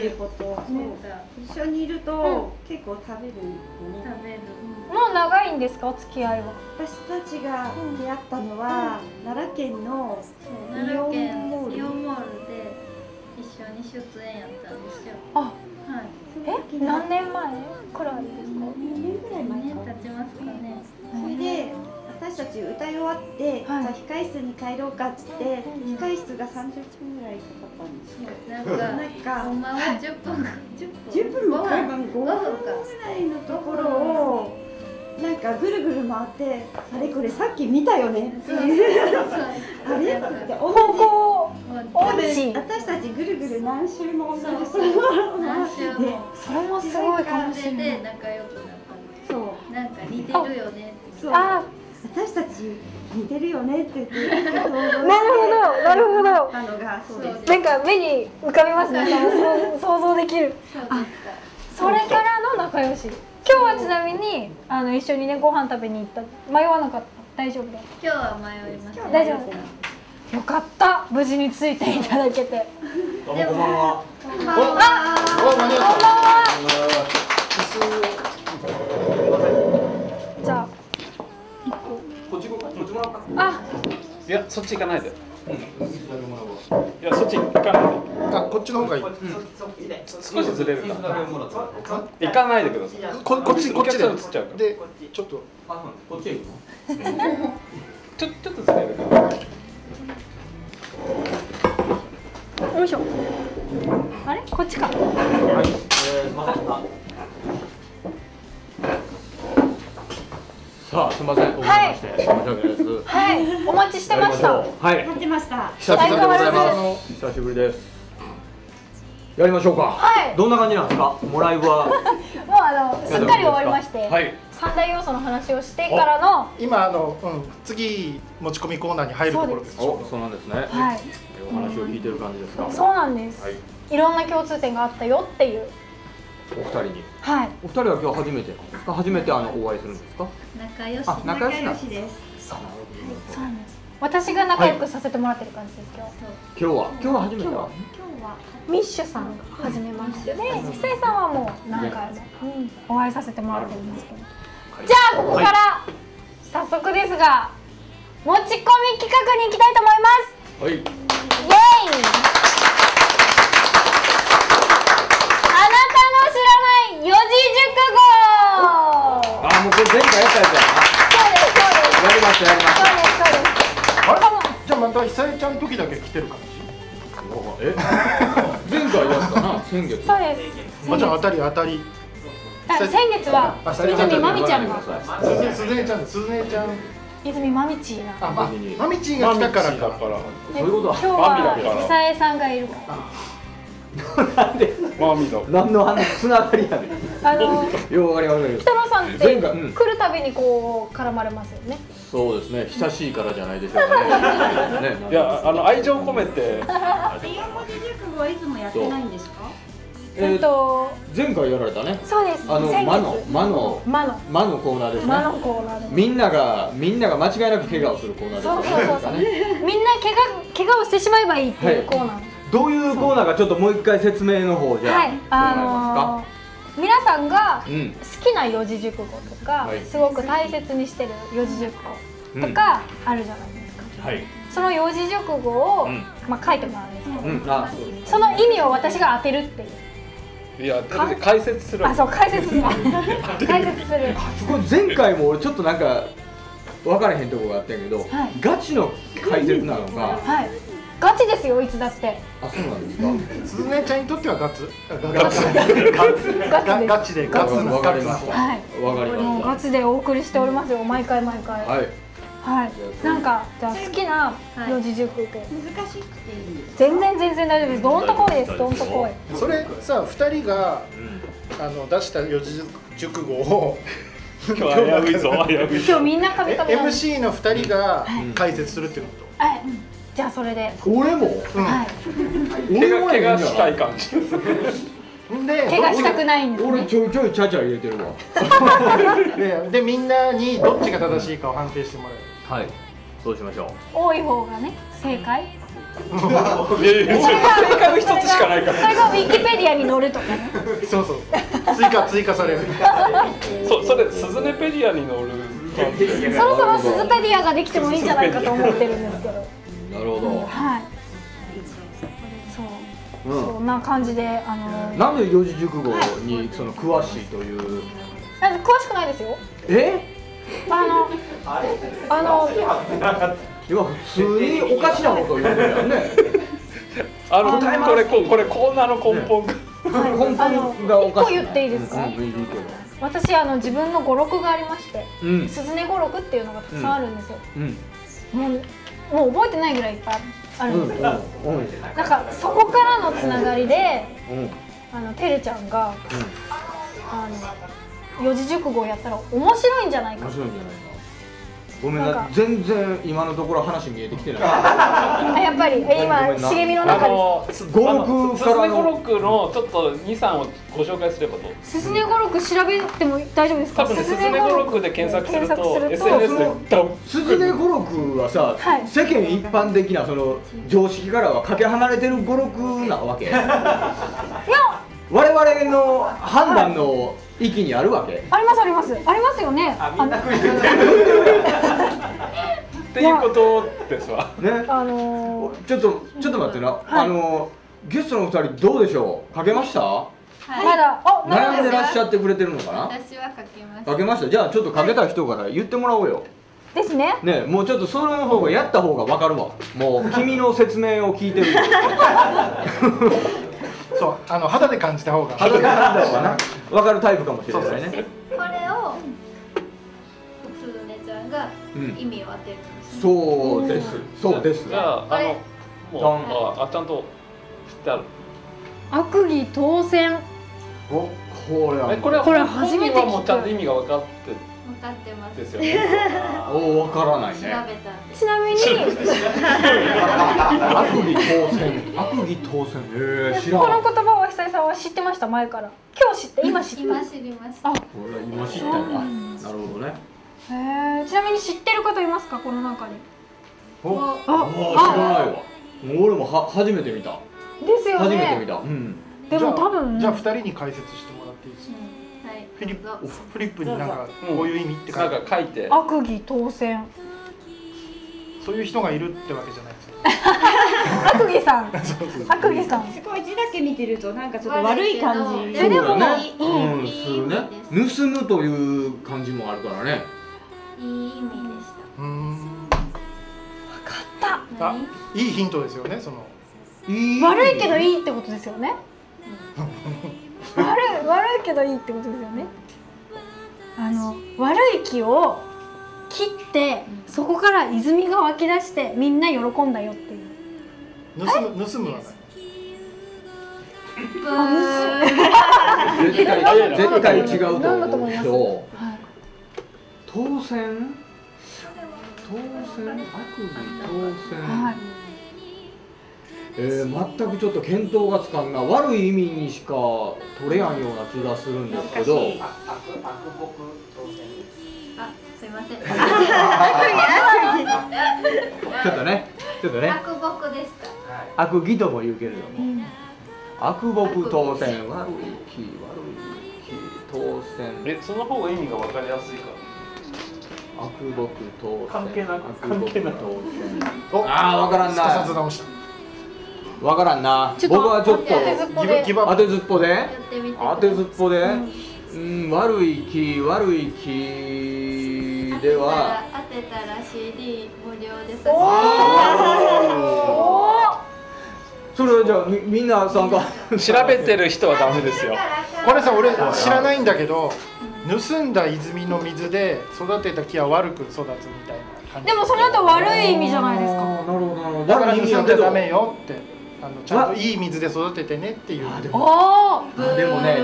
一緒にいると結構食べるよね。 もう長いんですか、お付き合いは？ 私たちが出会ったのは奈良県のイオンモールで一緒に出演やったんですよ。 あ、何年前くらいですか？ 2年ぐらい前か。2年経ちますかね。 それで私たち歌い終わって、じゃあ控室に帰ろうかっつって、控室が30分ぐらいかかったんですよ。なんかほんまは10分 5分ぐらいのところをなんかぐるぐる回って、あれこれさっき見たよねっていうあれって方向音痴。私たちぐるぐる何周も同じ何周もそれもすごいかもしれない。 で仲良くなったんです。 そうなんか似てるよねって。 あ、 私たち似てるよねって言ってなるほど。なんか目に浮かびますね。想像できる。それからの仲良し。今日はちなみに一緒にねご飯食べに行った。迷わなかった？大丈夫だ。 今日は迷いました。 大丈夫。よかった。無事についていただけて。 どうもこんばんは。 じゃあこっちもらおうか。 あ、 いや、そっち行かないで。いや、そっち行かないで。 あ、こっちの方がいい。 少しずれるから。行かないでください。 こっちで映っちゃうから。 で、ちょっとこっちへ行くの？ ちょっとずれるから。 よいしょ。あれ？こっちか。 はい。 さあ、すみません。お待たせして、申し訳ないです。 はい、お待ちしてました。 はい。 待ってました。 久々でございます。久しぶりです。やりましょうか。 はい。 どんな感じなんですか？もうライブは。 もうすっかり終わりまして。 はい。 三大要素の話をしてからの今次持ち込みコーナーに入るところです。 お、そうなんですね。 はい、 お話を聞いてる感じですか。 そうなんです、 はい。 いろんな共通点があったよっていう。 お二人に。 はい。 お二人は今日初めてですか。初めてお会いするんですか。 仲良し。 あ、仲良しなん仲良しです。 そうなんです。私が仲良くさせてもらってる感じです今日。 今日は初めて。 今日はミッシュさんが初めましてで、久井さんはもう何回もお会いさせてもらってるんですけど。じゃあここから早速ですが持ち込み企画に行きたいと思います。 はい。 イエーイ。あなたの知らない四字熟語。 あ、もうこれ前回やったやつやな。 そうですそうです。 やりましたやりました。 そうですそうです。 あれ？じゃあまた久江ちゃんの時だけ来てる感じ？ え？前回やったな、先月。 そうです。 あ、じゃあ当たり。 先月は泉まみちゃんが。 すずねちゃん、 泉まみちーな。 まみちーが来たからか。 そういうことは。 今日は久江さんがいるから。 なんで？ マミの。 何のつながりやねん。ようわかりません。 北野さんって来るたびにこう絡まれますよね。 そうですね。親しいからじゃないでしょうかね。 いや、愛情込めて。 四字熟語はいつもやってないんですか？ 前回やられたね。 そうです。 魔のコーナーですね。 魔のコーナーです。 みんなが間違いなく怪我をするコーナーです。 そう。みんな怪我をしてしまえばいいっていうコーナー。 どういうコーナーかちょっともう一回説明の方じゃはい。皆さんが好きな四字熟語とかすごく大切にしてる四字熟語とかあるじゃないですか。 はい。 その四字熟語を書いてもらうんですけど、その意味を私が当てるっていう。 いや、解説する。 あ、そう、解説する。解説する。 これ前回も俺ちょっとなんか分からへんとこがあったんやけど、ガチの解説なのか。 はい。ガチですよ、いつだって。 あ、そうなんですか。 すずねちゃんにとってはガチでガツな。 わかりました。 はい。 わかりました。 ガチでお送りしておりますよ、毎回。 はい。 はい。なんかじゃあ好きな四字熟語。 難しくていいんです。 全然大丈夫です。どんとこいです。どんとこい。 それさ、2人が出した四字熟語を今日は危ういぞ。 今日みんなカメカメ。 MC の2人が解説するっていうこと。 じゃあそれで。 俺も？ はい。 怪我したい感じ。 怪我したくないんですね。 俺ちょいちょいちゃちゃ入れてるわ。 でみんなにどっちが正しいかを判定してもらえる。 はい。そうしましょう。 多い方がね、正解。 正解の一つしかないから。 それがウィキペディアに載るとかね。 そう。追加される。 それスズネペディアに載る。 そろそろスズペディアができてもいいんじゃないかと思ってるんですけど。 なるほど。 はい。そんな感じでなんで四字熟語にその詳しいという。 詳しくないですよ。 今普通におかしなこと言ってるよね。 これコーナーの根本がおかしい。 1個言っていいですか？私自分の語録がありまして、すずね語録っていうのがたくさんあるんですよ。もう覚えてないぐらいいっぱいあるんですけど、なんかそこからのつながりで、てるちゃんが四字熟語をやったら面白いんじゃないか。面白いんじゃないか。 ごめんな、全然今のところ話見えてきてない。 やっぱり今茂みの中で。 スズネ語録のちょっと2、3をご紹介すればどう？ スズネ語録調べても大丈夫ですか？ 多分ね、スズネ語録で検索すると SNS でスズネ語録はさ、世間一般的なその常識からはかけ離れてる語録なわけ。いや、我々の判断の域にあるわけ？ ありますよね。 っていうことですわ。 ね。ちょっと待ってな。ゲストのお二人どうでしょう？書けました？ まだ悩んでらっしゃってくれてるのかな？ 私は書けました。 書けました。じゃあちょっと書けた人から言ってもらおうよ。 ですね。 ね、もうちょっとその方がやった方が分かるわ。もう君の説明を聞いてる。 そう、肌で感じた方が。 肌で感じた方がな、分かるタイプかもしれないね。 これをすずねちゃんが意味を当てるんですね。 そうです。そうです。 じゃあもうちゃんと知ってある。 悪義当選。 これ初めて聞いた。 もうちゃんと意味が分かって分かってます。 ですよね。 おお、わからない調べね。 たんで。 ちなみに悪議当選。悪議当選。知らん。 この言葉は久井さんは知ってました？前から。今日知って、今知った。 今知りました。 あ、 俺は今知ったんだ。なるほどね。 ちなみに知ってる方いますか、この中に？ 知らないわ。俺も初めて見た。 ですよね。 初めて見た。うん。 でも多分じゃあ2人に解説してもらっていいですか？ はい。 フリップになんかこういう意味ってなんか書いて。 悪議当選。 そういう人がいるってわけじゃないですよ。 悪議さん。悪議さん。 すごい字だけ見てるとなんかちょっと悪い感じ。 そうだよね。 うん、 するね。盗むという感じもあるからね。 いい意味でした。 分かった。 いいヒントですよね、その。 悪いけどいいってことですよね。悪いけどいいってことですよね。悪い気を切ってそこから泉が湧き出してみんな喜んだよっていう。 盗むはない。 絶対違うと思うけど。当選？当選？悪意当選？全くちょっと見当がつかんな。悪い意味にしか取れやんような気がするんですけど。 あ、すいません。 ちょっとね。 悪僕でした。 悪義とも言うけれども。悪僕当選。悪い気当選。 その方が意味が分かりやすいから。 悪僕当選。 関係ない。 ああ、わからんな。 すかさず直した。 わからんな。僕はちょっと当てずっぽで。当てずっぽで。悪い気では。 当てたら CD 無料で差し上げます。 それはじゃあみんな参加。 調べてる人はダメですよ。 これさ、俺知らないんだけど、盗んだ泉の水で育てた木は悪く育つみたいな感じ。 でもそれだと悪い意味じゃないですか。 なるほどなるほど。 だから盗んじゃダメよって。ちゃんといい水で育ててねっていう。 でもね。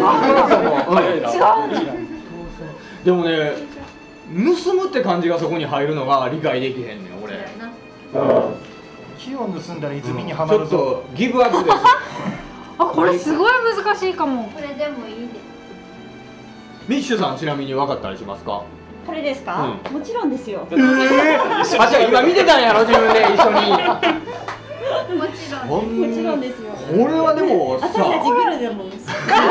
でもね、盗むって感じがそこに入るのが理解できへんねん俺。 木を盗んだら泉にはまるぞ。 ちょっとギブアップです。 これすごい難しいかも。 これでもいいです。 ミッシュさんちなみに分かったりしますか？ これですか？もちろんですよ。 じゃあ今見てたんやろ自分で一緒に。 もちろんですよ。 これはでもさ、 私たちグルでもです。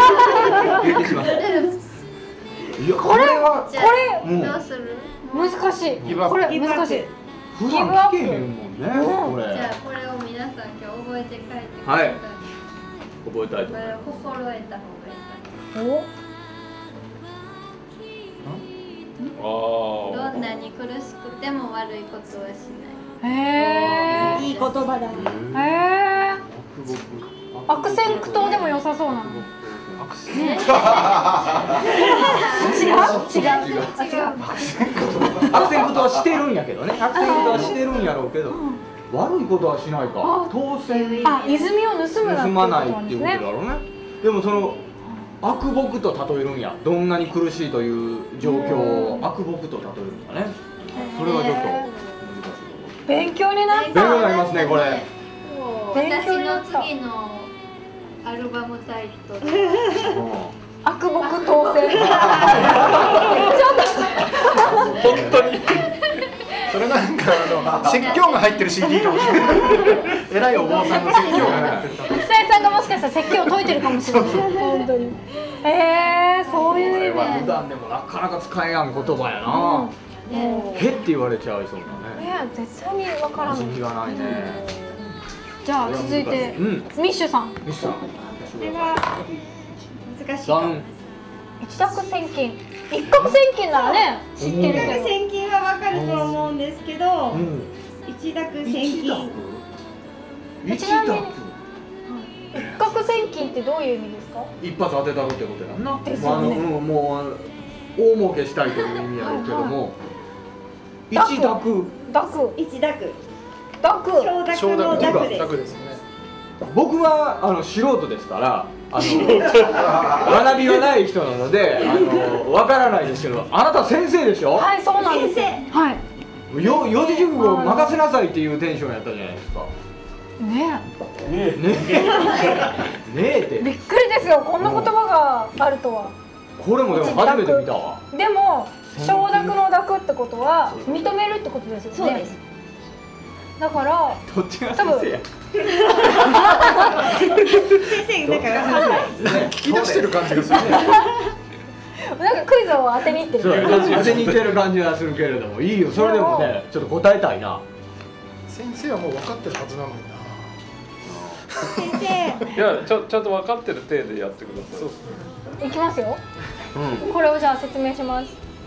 いやこれどうする？ 難しい。これ難しい。 普段聞けへんもんね。これ。 じゃあこれを皆さん今日覚えて帰ってください。 はい。覚えたいと思います。 心得た方がいいかな。どんなに苦しくても悪いことはしない。 いい言葉だ。 悪戦苦闘でも良さそうなの。 悪戦。 違う。 悪戦苦闘はしてるんやけどね。悪戦苦闘はしてるんやろうけど、悪いことはしないか。当選。 泉を盗まないっていうことだろうね。でもその悪僕と例えるんや。どんなに苦しいという状況を悪僕と例えるんだね。それはちょっと難しい。 勉強になった。 勉強になりますねこれ。 私の次のアルバムタイトル。 悪僕当選。 本当に。 それなんか説教が入ってる CD かもしれない。えらいお坊さんの説教が入ってる。 久井さんがもしかしたら説教を解いてるかもしれない。本当に。そういう意味。 普段でもなかなか使えやん言葉やな。へって言われちゃいそうだね。 絶対にわからない。 味気がないね。 じゃあ続いてミッシュさん。 ミッシュさん。 これは難しい。 一択千金。一攫千金ならね知ってるけど。 一攫千金はわかると思うんですけど、一攫千金。 ちなみに一攫千金ってどういう意味ですか？ 一発当てたるってことやんな。 ですよね。 もう大儲けしたいという意味やろうけども。一択。 一択。 承諾の諾ですね。 僕は素人ですから学びがない人なのでわからないですけど、あなた先生でしょ。 はい、そうなんです。はい。 四字熟語任せなさいっていうテンションやったじゃないですか。 ねえってびっくりですよ、こんな言葉があるとは。 これもでも初めて見たわ。 でも承諾の諾ってことは認めるってことですよね。 そうです。 だからどっちが先生や。 先生だから聞き出してる感じがするね。 なんかクイズを当てにいってる。 当てにいってる感じがするけれども、いいよ。それでもね、ちょっと答えたいな。 先生はもう分かってるはずなのにな。 先生。 いや、ちゃんと分かってる体でやってください。 いきますよ。これをじゃあ説明します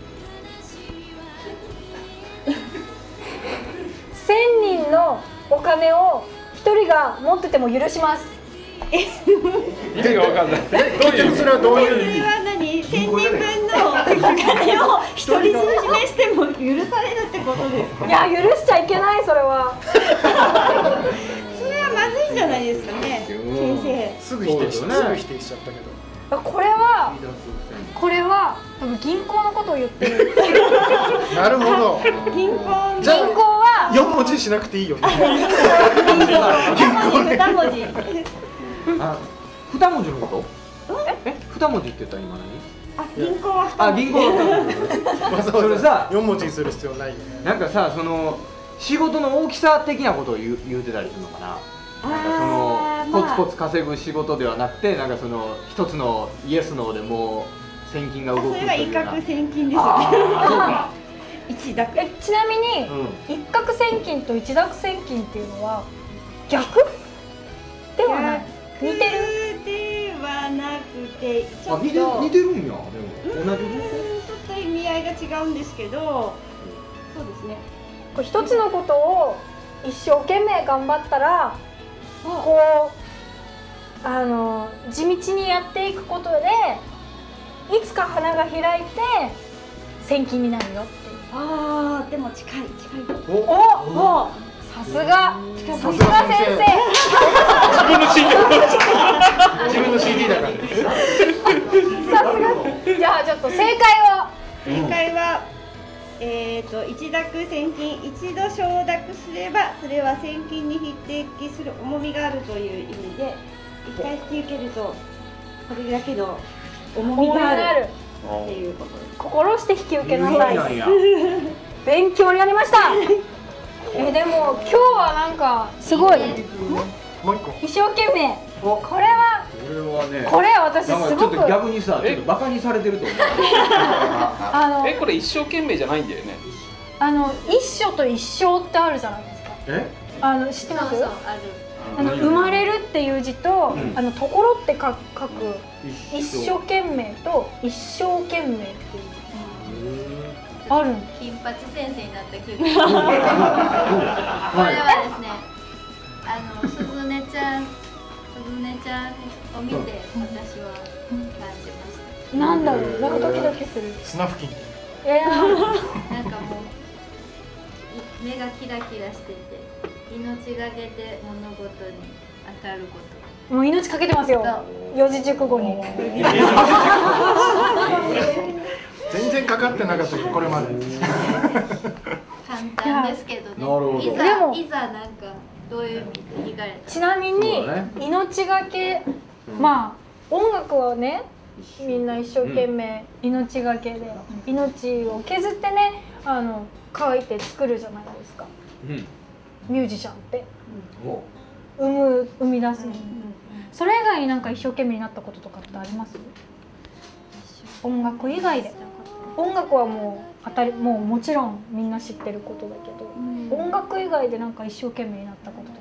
。1000人のお金を1人が持ってても許します。 意味が分かんない。 結局それはどういう意味？ それは何？1000人分のお金を1人ずつ示しても許されるってことですか？ いや、許しちゃいけない、それは。 それはまずいんじゃないですかね、先生。 すぐ否定しちゃったけど。 これは多分銀行のことを言ってる。 なるほど。 銀行は 4文字しなくていいよね。 2文字。 2文字のこと？2文字って言ったら今何？ 銀行は2文字。 銀行はわざわざ4文字にする必要ないよね。 なんかさ、その仕事の大きさ的なことを言うてたりするのかな。なんかそのコツコツ稼ぐ仕事ではなくて、なんかその一つのイエスノーでもう千金が動くというような。 それは一攫千金ですね。一攫。 ちなみに一攫千金と一攫千金っていうのは逆ではない？似てるではなくて、ちょっと似てるんや。でも同じ。 ちょっと意味合いが違うんですけど、そうですね。 これ一つのことを一生懸命頑張ったら、こう地道にやっていくことでいつか花が開いて千金になるよっていう。 ああ、でも近い。 お、さすが先生。 自分の CD だから。 さすが。じゃあちょっと正解は？ 正解は一攫千金、一度承諾すればそれは千金に匹敵する重みがあるという意味で、一回引き受けるとこれだけの重みがあるっていうことです。 心して引き受けなさい。勉強になりました。でも今日はなんかすごい一生懸命。これは私すごくちょっと逆にさ、ちょっとバカにされてると思う。 これ一生懸命じゃないんだよね。 一緒と一生ってあるじゃないですか。知ってます？生まれるっていう字とところって書く一生懸命と一生懸命っていうある。 金八先生になった気分。これはですね、すずねちゃんを見て私は感じました。 なんだろう、なんかドキドキする。 砂付近。 なんかもう目がキラキラしてて、命がけで物事に当たること。 もう命かけてますよ。四字熟語に。 全然かかってなかったよ、これまで。 簡単ですけどね。いざなんかどういう意味で聞かれた。 ちなみに命がけ、まあ音楽はね、みんな一生懸命命がけで命を削ってね、書いて作るじゃないですか。ミュージシャンって生み出すの。それ以外になんか一生懸命になったこととかってあります？音楽以外で。音楽はもうもちろんみんな知ってることだけど、音楽以外でなんか一生懸命になったこととか。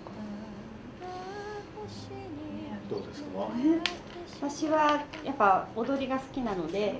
どうですか？ 私はやっぱ踊りが好きなので、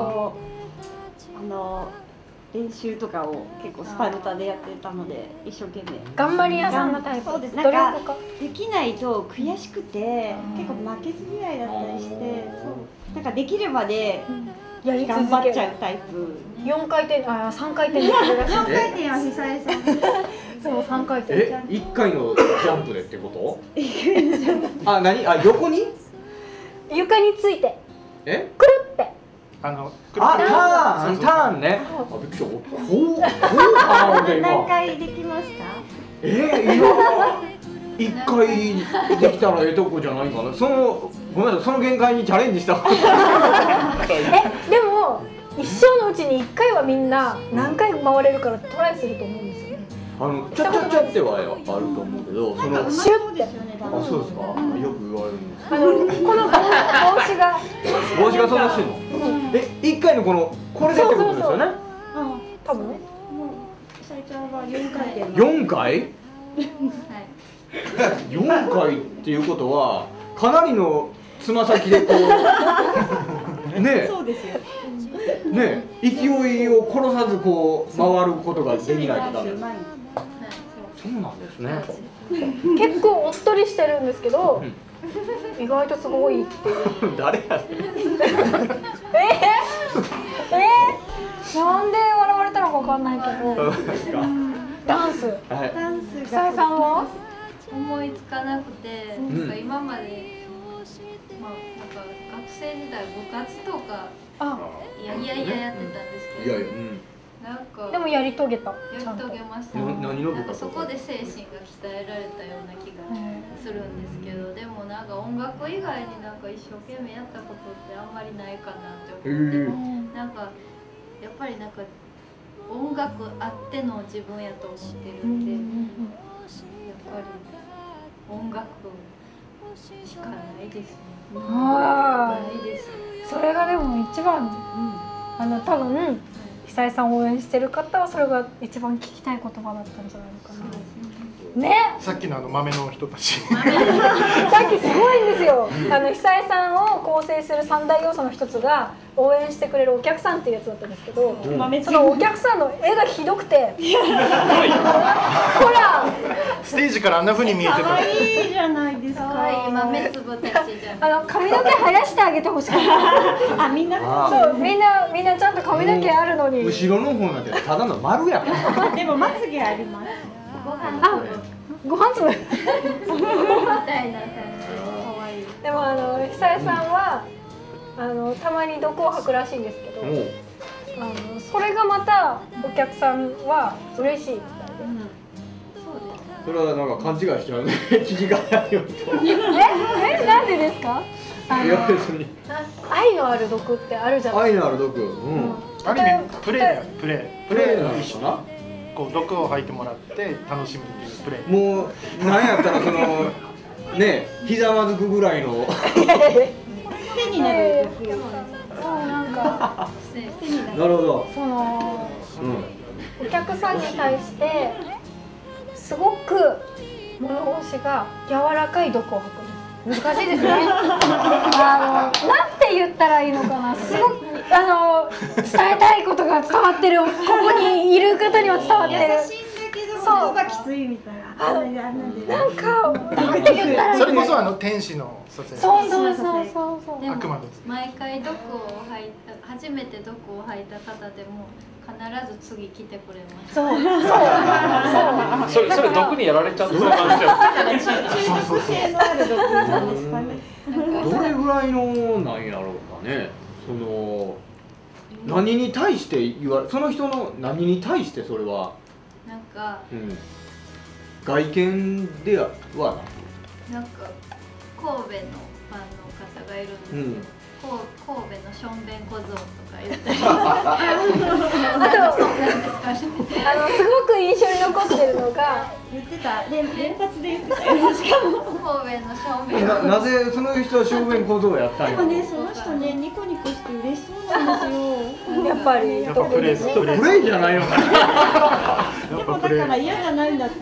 練習とかを結構スパルタでやってたので、一生懸命頑張り屋さんなタイプ。 そうです。なんかできないと悔しくて結構負けず嫌いだったりして、なんかできるまでやり頑張っちゃうタイプ。 4回転、3回転。 4回転は久々。 そう、3回転。 1回のジャンプでってこと？何？横に？ 床についてくるってターンね。あ、びっくりした。こうターンで今。 何回できました？ 今1回できたらええとこじゃないかな。ごめんなさい、その限界にチャレンジした。 でも一生のうちに1回はみんな何回回れるからトライすると思うんですよね。 ちゃってはあると思うけど、 シュッて。 あ、そうですか。よく言われるんです。 この帽子がそんなしてんの？1回のこれでってことですよね。 多分。 最初は4回で。 4回？4回っていうことはかなりのつま先でこうね。 そうですよ。 ね、勢いを殺さずこう回ることができないとダメ。そうなんですね。 結構おっとりしてるんですけど、意外とすごいっていう。 誰やねん。 なんで笑われたのかわかんないけど。ダンス。さえさんは？ 思いつかなくて、なんか今までまあなんか学生時代部活とかいややってたんですけど。なんかでもやり遂げた。 やり遂げました。 何の部活？ そこで精神が鍛えられたような気がするんですけど、でもなんか音楽以外になんか一生懸命やったことってあんまりないかなって思って、なんかやっぱりなんか音楽あっての自分やと思ってるんで、やっぱり音楽しかないですね。ないです。 それがでも一番、多分。久江さんを応援してる方はそれが一番聞きたい言葉だったんじゃないのかな。ね。 さっきの豆の人たち。 さっきすごいんですよ。久江さんを構成する3大要素の一つが応援してくれるお客さんっていうやつだったんですけど、そのお客さんの絵がひどくて。ほら。 ステージからあんな風に見えてた。 可愛いじゃないですか。 豆粒たちじゃん。 髪の毛生やしてあげてほしかった。 みんな。 そう、みんなちゃんと髪の毛あるのに。 後ろの方なんてただの丸やん。 でもまつげあります。 ご飯粒。みたいな感じ。可愛い。 でも久江さんはたまに毒を吐くらしいんですけど、それがまたお客さんは嬉しいみたいで。 それはなんか勘違いしちゃうね。聞き方によると。 なんでですか？ いや別に。 愛のある毒ってあるじゃない。 愛のある毒。 ある意味プレーなんでしょうな。 こう毒を吐いてもらって楽しむっていうプレー。 もうなんやったらね、ひざまずくぐらいの。 手になる毒。 なんか。 なるほど。 お客さんに対してすごく物腰が柔らかい毒を吐く。難しいですね。なんて言ったらいいのかな。すごく伝えたいことが伝わってる。ここにいる方には伝わってる。 優しいんだけど、そうがきついみたいな。 なんかなんて言ったらいいの。 それこそ天使の蘇生。 そう。 悪魔の。 毎回毒を吐いた初めて毒を吐いた方でも必ず次来てくれます。 それ毒にやられちゃうそう感じそう性のある毒なんですかね。 どれぐらいのなんやろうかね。何に対してその人の何に対してそれはなんか、 外見ではなんか神戸のファンの方がいるんですけど、神戸のしょんべん小僧とか言ったりあとすごく印象に残ってるのが言ってた連発で言ってたよ。しかも神戸のしょんべんなぜその人はしょんべん小僧をやったんや。 その人ねニコニコして嬉しそうなんですよ。 やっぱりプレイじゃないのかな。 でもだから嫌じゃないんだって。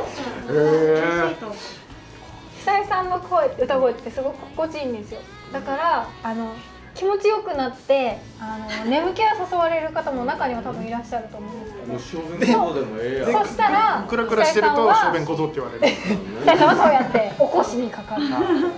久江さんの歌声ってすごく心地いいんですよ。だから気持ちよくなって眠気が誘われる方も中には多分いらっしゃると思うんですけど。 もう小便小僧でもええやん。 そしたらクラクラしてると小便小僧って言われる。 久江さんはそうやって起こしにかかる。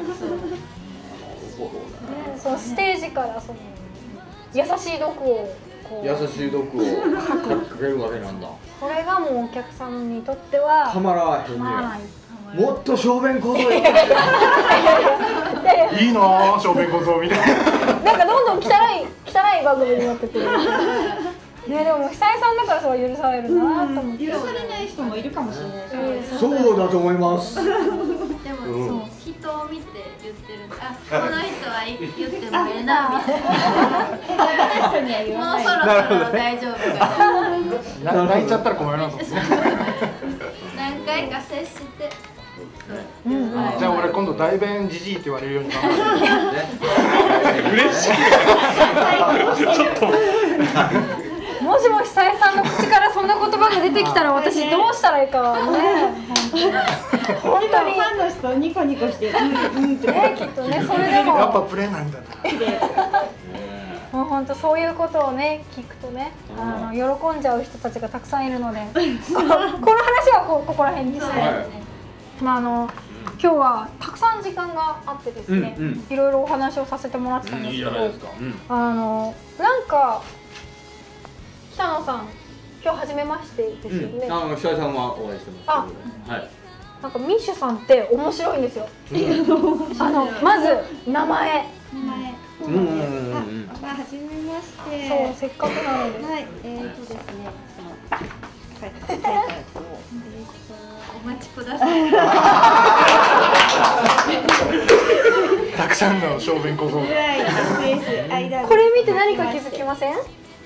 そうステージから優しい毒を優しい毒をかけるわけなんだ。 これがもうお客さんにとってはたまらへんね。もっと小便小僧や。 いいなぁ小便小僧みたいな。 なんかどんどん汚い番組になってくる。ね、でも久井さんだからそう許されるなと思って。 許されない人もいるかもしれない。 そうだと思います。 でもそう人を見て言ってる。あ、この人は言ってもええなみたいな。もうそろそろ大丈夫かな。 泣いちゃったら困りますもんね。 何回か接して。 じゃあ俺今度大便じじいって言われるように頑張る。 嬉しい。ちょっと。 もしも久井さんの口からそんな言葉が出てきたら私どうしたらいいかね。本当にファンの人ニコニコしてる。 ね、きっとね、それでもやっぱプレーなんだな。 もう本当そういうことをね聞くとね、喜んじゃう人たちがたくさんいるので、この話はここら辺にして、今日はたくさん時間があってですね、いろいろお話をさせてもらってたんですけど、なんか北野さん、今日初めましてですよね。 久井さんはお会いしてますけど、はい。 なんかミッシュさんって面白いんですよ。まず名前。 初めまして。 そう、せっかくなので。 はい、ですね。 お待ちください。 たくさんの小便小僧。 これ見て何か気づきません？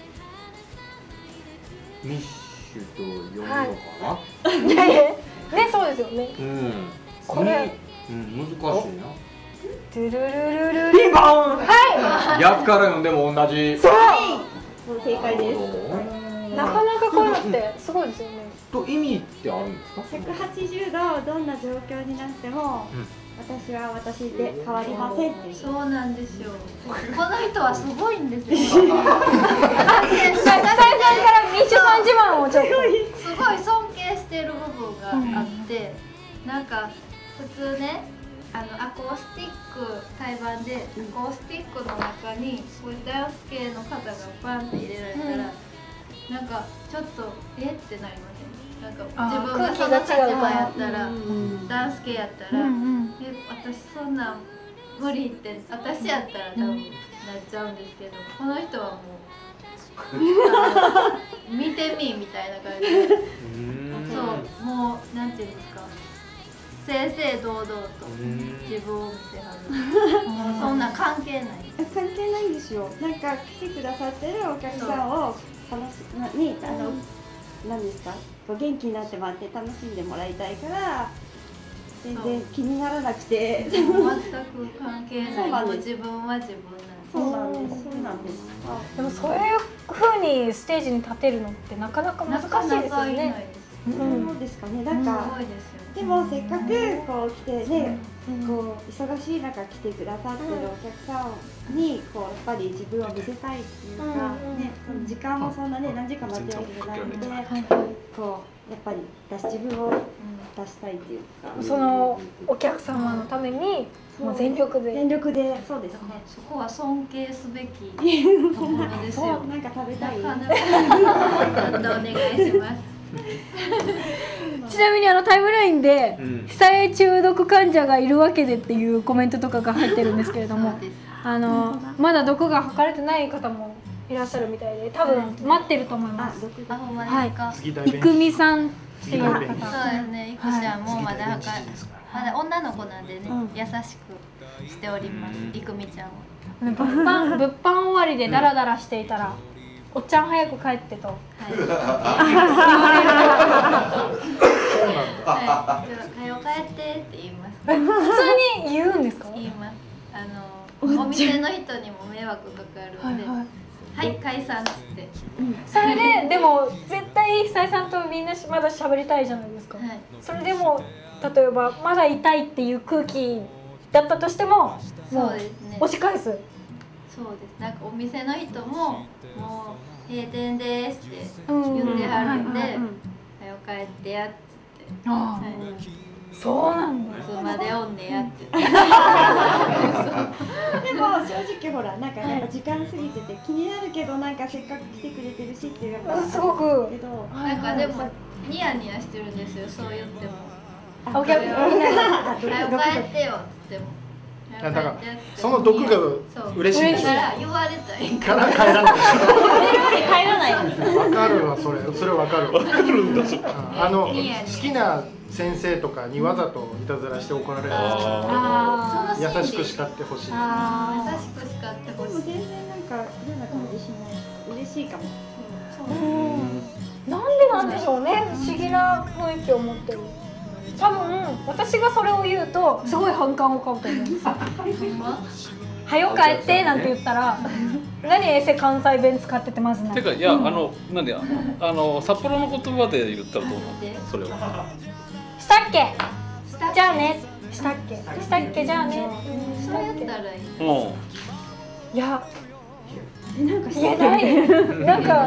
ミッシュと呼ぶのかな？ ね、そうですよね。これ難しいな。 トゥルルルルリボン。はい。 逆から読んでも同じ。 そう。 正解です。 なかなかこういうのってすごいですよね。 と意味ってあるんですか ？180度どんな状況になっても、私は私で変わりませんっていう。 そうなんですよ。この人はすごいんですよ。 久井さんからミッシュさん自慢をちょっと。 すごい尊敬してる部分があって、なんか普通ね、アコースティック対バンでアコースティックの中にこういうダンス系の方がバンって入れられたら、なんかちょっとってなりません？なんか自分がその立場やったら、ダンス系やったら、私そんなん無理って私やったら多分なっちゃうんですけど、この人はもう見てみみたいな感じで、そうもうなんていうんですか、正々堂々と自分を見てはる。そんな関係ない。 関係ないんですよ。なんか来てくださってるお客さんをに何ですか、元気になってもらって楽しんでもらいたいから全然気にならなくて、 全く関係ない。もう自分は自分なんです。 そうなんです。 でもそういう風にステージに立てるのってなかなか難しいですよね。 そうですかね。なんかでもせっかくこう来てね、こう忙しい中来てくださってるお客さんにこうやっぱり自分を見せたいっていうかね、時間もそんなね何時間待ってるわけじゃないので、こうやっぱり自分を出したいっていうか、 そのお客様のためにもう全力でそうですね。 そこは尊敬すべきところですよ。 なんか食べたい。 お願いします。 ちなみにタイムラインで久江中毒患者がいるわけでっていうコメントとかが入ってるんですけれども、まだ毒が吐かれてない方もいらっしゃるみたいで、多分待ってると思います。はい。いくみさんっていう方。そうですね。いくちゃんもまだ女の子なんでね、優しくしております。いくみちゃんは。 物販終わりでダラダラしていたら。おっちゃん早く帰ってと。 早く帰ってって言います。 普通に言うんですか？ 言います。お店の人にも迷惑かかるんで、はい解散って。 それででも絶対久井さんとみんなまだ喋りたいじゃないですか。それでも例えばまだいたいっていう空気だったとしても、もう押し返す。 そうです。なんかお店の人ももう閉店ですって言ってはるんで、早く帰ってやっつって。 そうなんだ。 いつまでおんねやって。 でも正直ほらなんかやっぱ時間過ぎてて気になるけど、なんかせっかく来てくれてるしっていうやっぱすごくけど、 なんかでもニヤニヤしてるんですよ。そう言っても。 お客さんみんな早く帰ってよって言っても。 だからその毒が嬉しいんですよ。 だから言われたらいいから帰らない。 帰らない。 わかるわ、それわかる。 わかるんだ。 好きな先生とかにわざといたずらして怒られる。優しく叱ってほしい。 優しく叱ってほしい。 全然なんか嬉しいかも。 なんでなんでしょうね。不思議な雰囲気を持ってる。多分私がそれを言うとすごい反感を買うと思うんですよ。はよ帰ってなんて言ったら何エセ関西弁使っててまずない。 てかいやなんで札幌の言葉で言ったらどうなの？それは。 したっけ？じゃあね。したっけ？したっけじゃあね。 そうやったらいい。 いや。なんか言えない。なんか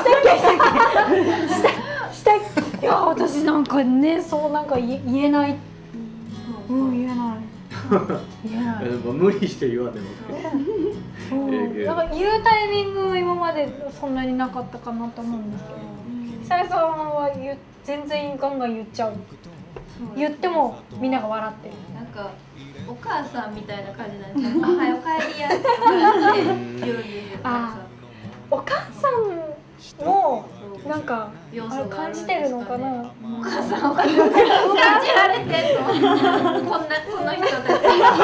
したっけ。いや私なんかねそうなんか言えない。言えない。 無理して言わんでも。 なんか言うタイミングは今までそんなになかったかなと思うんですけど、久井さんは全然ガンガン言っちゃう。言ってもみんなが笑ってる。 なんかお母さんみたいな感じなんですよ。はよ帰りやって言うんですよ。 お母さんもなんか感じてるのかな。 お母さんを感じられてるの。この人たち。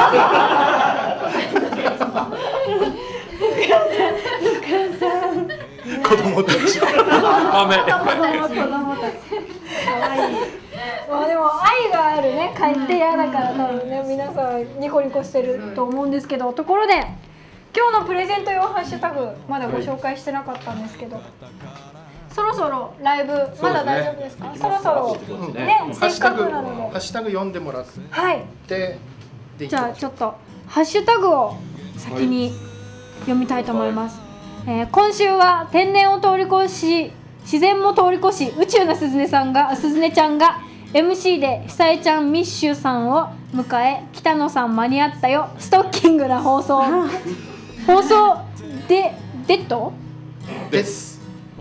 子供たち。 子供たち。可愛い。まあでも愛があるね。帰って嫌だから多分ね皆さんニコニコしてると思うんですけど、ところで今日のプレゼント用ハッシュタグまだご紹介してなかったんですけど、そろそろライブまだ大丈夫ですか？そろそろねせっかくなのでハッシュタグ読んでもらって。 はい。じゃあちょっとハッシュタグを先に読みたいと思います。今週は天然を通り越し自然も通り越し宇宙のすずねちゃんが MC で久江ちゃんミッシュさんを迎え、北野さん間に合ったよストッキングな放送でデッドです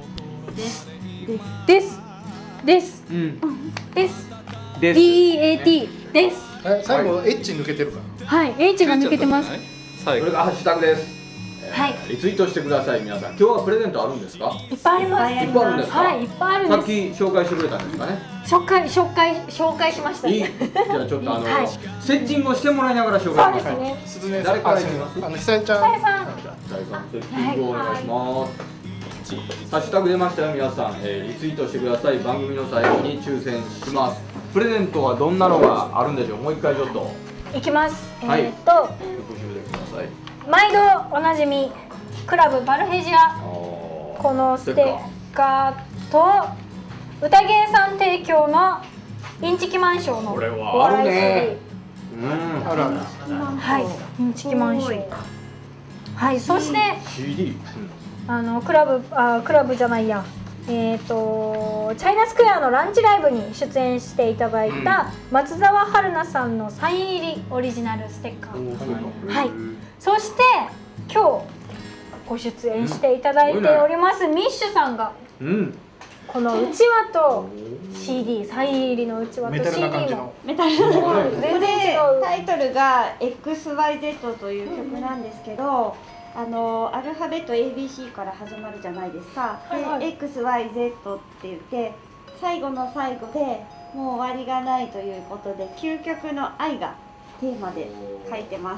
DEAT です。 最後 H 抜けてるか。 はい、H が抜けてます。 これがハッシュタグです。 はい。 リツイートしてください皆さん。今日はプレゼントあるんですか？ いっぱいあります。 いっぱいあるんですか？ はい、いっぱいあるんです。 さっき紹介してくれたんですかね。 紹介しましたね。 じゃあちょっとセッティングをしてもらいながら紹介します。 そうですね。 すずね誰からいきます？ 久江ちゃん。 久江さん。 セッティングをお願いします。ハッシュタグ出ましたよ皆さん、リツイートしてください。番組の最後に抽選します。プレゼントはどんなのがあるんでしょう。もう一回ちょっといきます。 はい。 復習でください。 毎度おなじみクラブバルヘジア、このステッカーと歌芸さん提供のインチキマンションのお笑い CD。 あるある。 はい、インチキマンション。はい、そして CD。 クラブじゃないや。チャイナスクエアのランチライブに出演していただいた松澤春菜さんのサイン入りオリジナルステッカー。はい。そして今日ご出演していただいておりますミッシュさんが、このうちわと CD サイン入りのうちわと CD もメタルの全然違う。タイトルが XYZ という曲なんですけど、アルファベット ABC から始まるじゃないですか。で XYZ って言って最後の最後でもう終わりがないということで究極の愛がテーマで書いてます。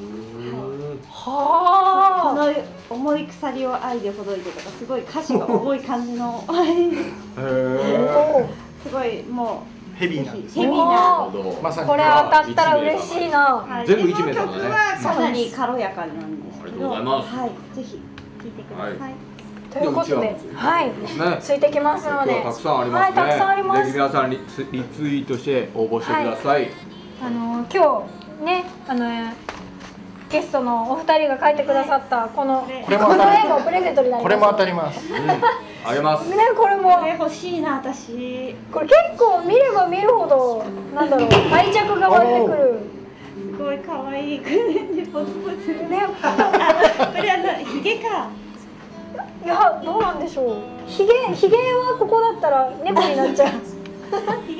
はあ。この重い鎖を愛でほどいてとかすごい歌詞が重い感じのすごいもうヘビーなんです。 ヘビーな。 まさにこれ当たったら嬉しいな。 全部1名だね。 曲はかなり軽やかなんですけど、はい、ぜひ聴いてください。 ということで、はい、ついてきますので、 たくさんありますね。 たくさんあります。 ぜひ皆さんリツイートして応募してください。 今日ね、ゲストのお二人が書いてくださったこの絵もプレゼントになります。 これも当たります。 あげます。 ね、これも欲しいな私。 これ結構見れば見るほどなんだろう愛着が湧いてくる。 すごい可愛いでポツポツね。 これヒゲか。 いやどうなんでしょう。ヒゲはここだったら猫になっちゃう。 ヒゲじゃなくて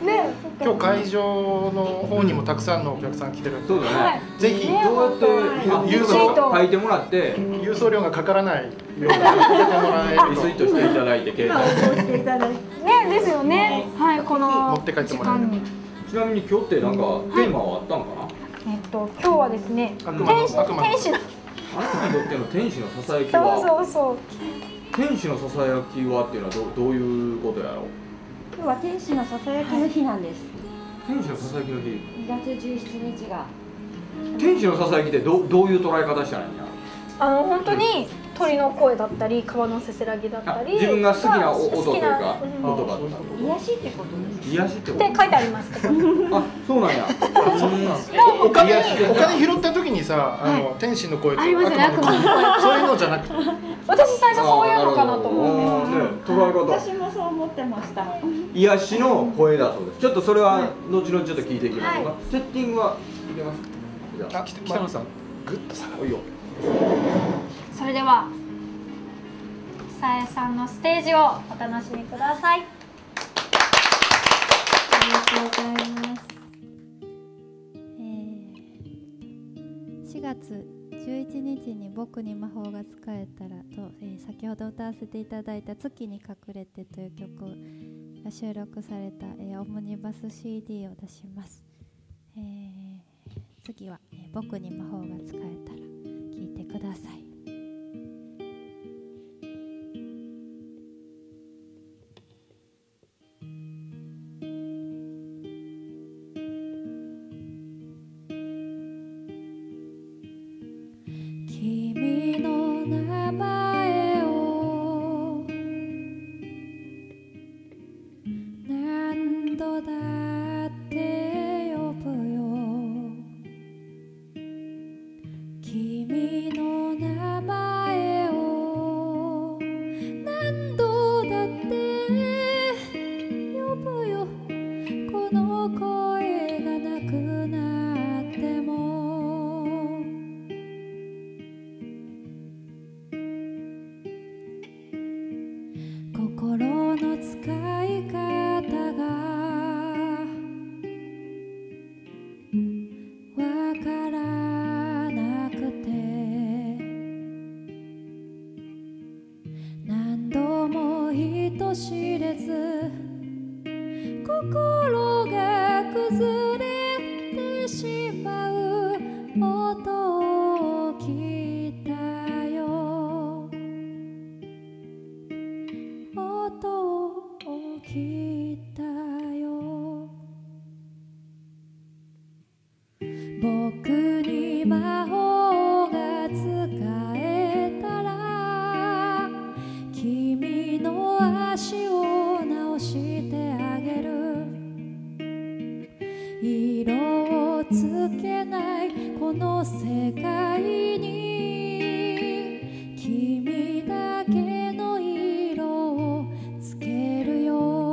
ね、 今日会場の方にもたくさんのお客さん来てるんで、 そうだね。 ぜひどうやって郵送書いてもらって郵送料がかからないように入れてもらえるリツイートしていただいて携帯ね、ですよね。はい、この持って帰ってもらえる。 ちなみに今日ってなんかテーマはあったんかな。 今日はですね、天使のあなたにとっての天使のささやきは、 そう天使のささやきはっていうのはどういうことやろう。 今日は天使のささやきの日なんです。 天使のささやきの日。 2月17日が。 天使のささやきってどういう捉え方したらいいんや。 本当に鳥の声だったり川のせせらぎだったり、 自分が好きな音というか言葉とか癒しってことです。 癒しってことって書いてありますけど。 あ、そうなんや。 お金拾った時にさ、天使の声とありますね、悪魔の声。 そういうのじゃなくて、 私最初そういうのかなと思って。 捉え方。 私もそう思ってました。 癒しの声だそうです。ちょっとそれは後々ちょっと聞いていきましょうか。セッティングはいけます。 あ、北野さん、ぐっと下がるよ。 それではさえさんのステージをお楽しみください。 ありがとうございます。4月11日に僕に魔法が使えたらと、先ほど歌わせていただいた月に隠れてという曲が収録された、オムニバス CD を出します。次は、僕に魔法が使えたら聴いてください。君の名前を何度だって呼ぶよ。君の名前を何度だって呼ぶよ。この声がなくなっても心の使い方がわからなくて何度も人知れず心が崩れてしまう音を聞いたよ。音を聞いたよ。僕に魔法が使えたら君の足を直してあげる。色をつけないこの世界に君だけの色をつけるよ。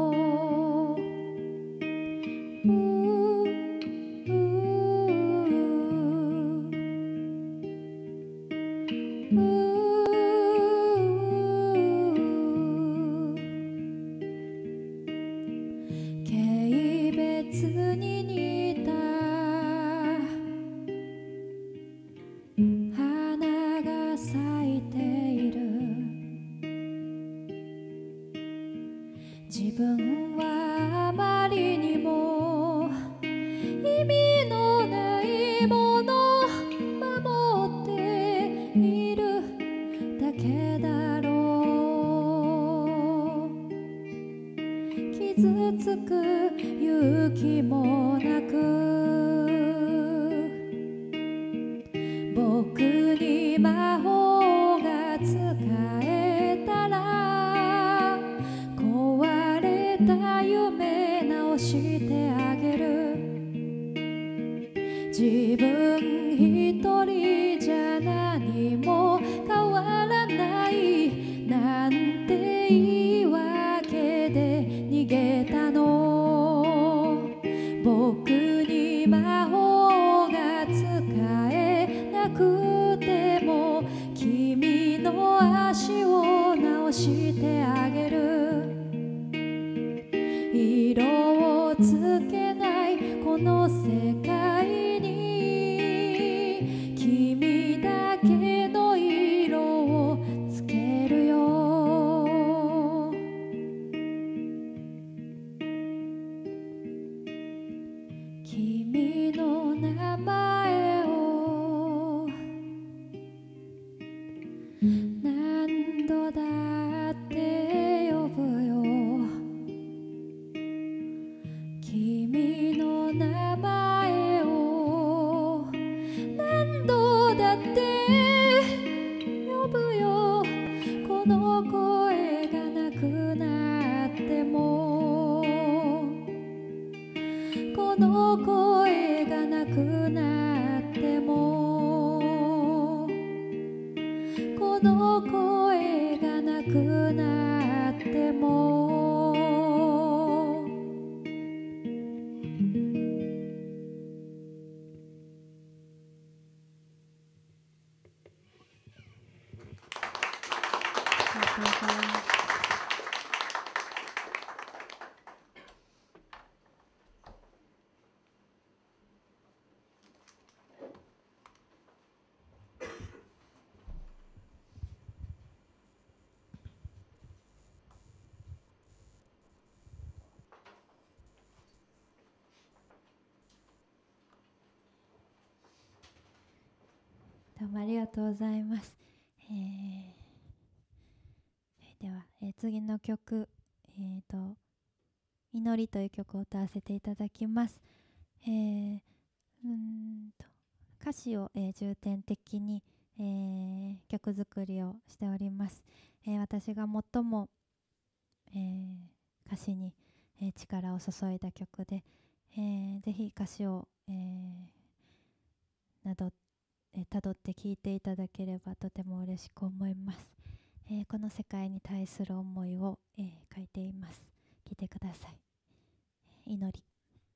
軽蔑に似た花が咲いている。自分はあまりにも意味のないもの守っているだけだろう。傷つく勇気もなく僕に魔法が使えたら壊れた夢直してあげる。自分一人じゃ何も変わらないなんて言い訳で逃げたの。僕に魔法が使えなくても君の足を直してあげる。色をとうございます。どうもありがとうございます。では、次の曲、祈りという曲を歌わせていただきます。歌詞を、重点的に、曲作りをしております。私が最も、歌詞に、力を注いだ曲で、ぜひ歌詞を、たどって聴いていただければとても嬉しく思います。この世界に対する思いを、書いています。聴いてください。祈り。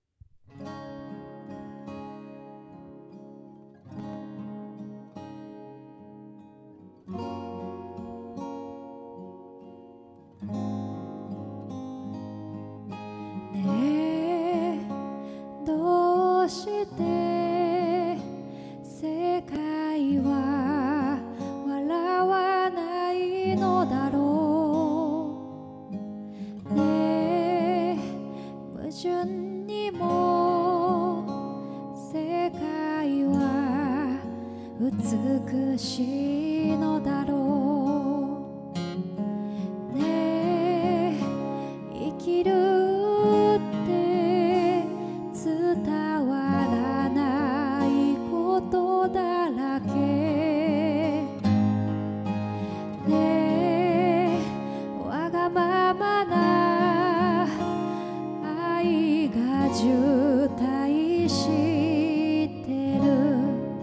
ねえ、どうして世界は笑わないのだろう。ねえ、矛盾にも世界は美しいのだろう。ねえ、生きるって伝わらないことだらけ。ねえ、わがままな愛が渋滞してる。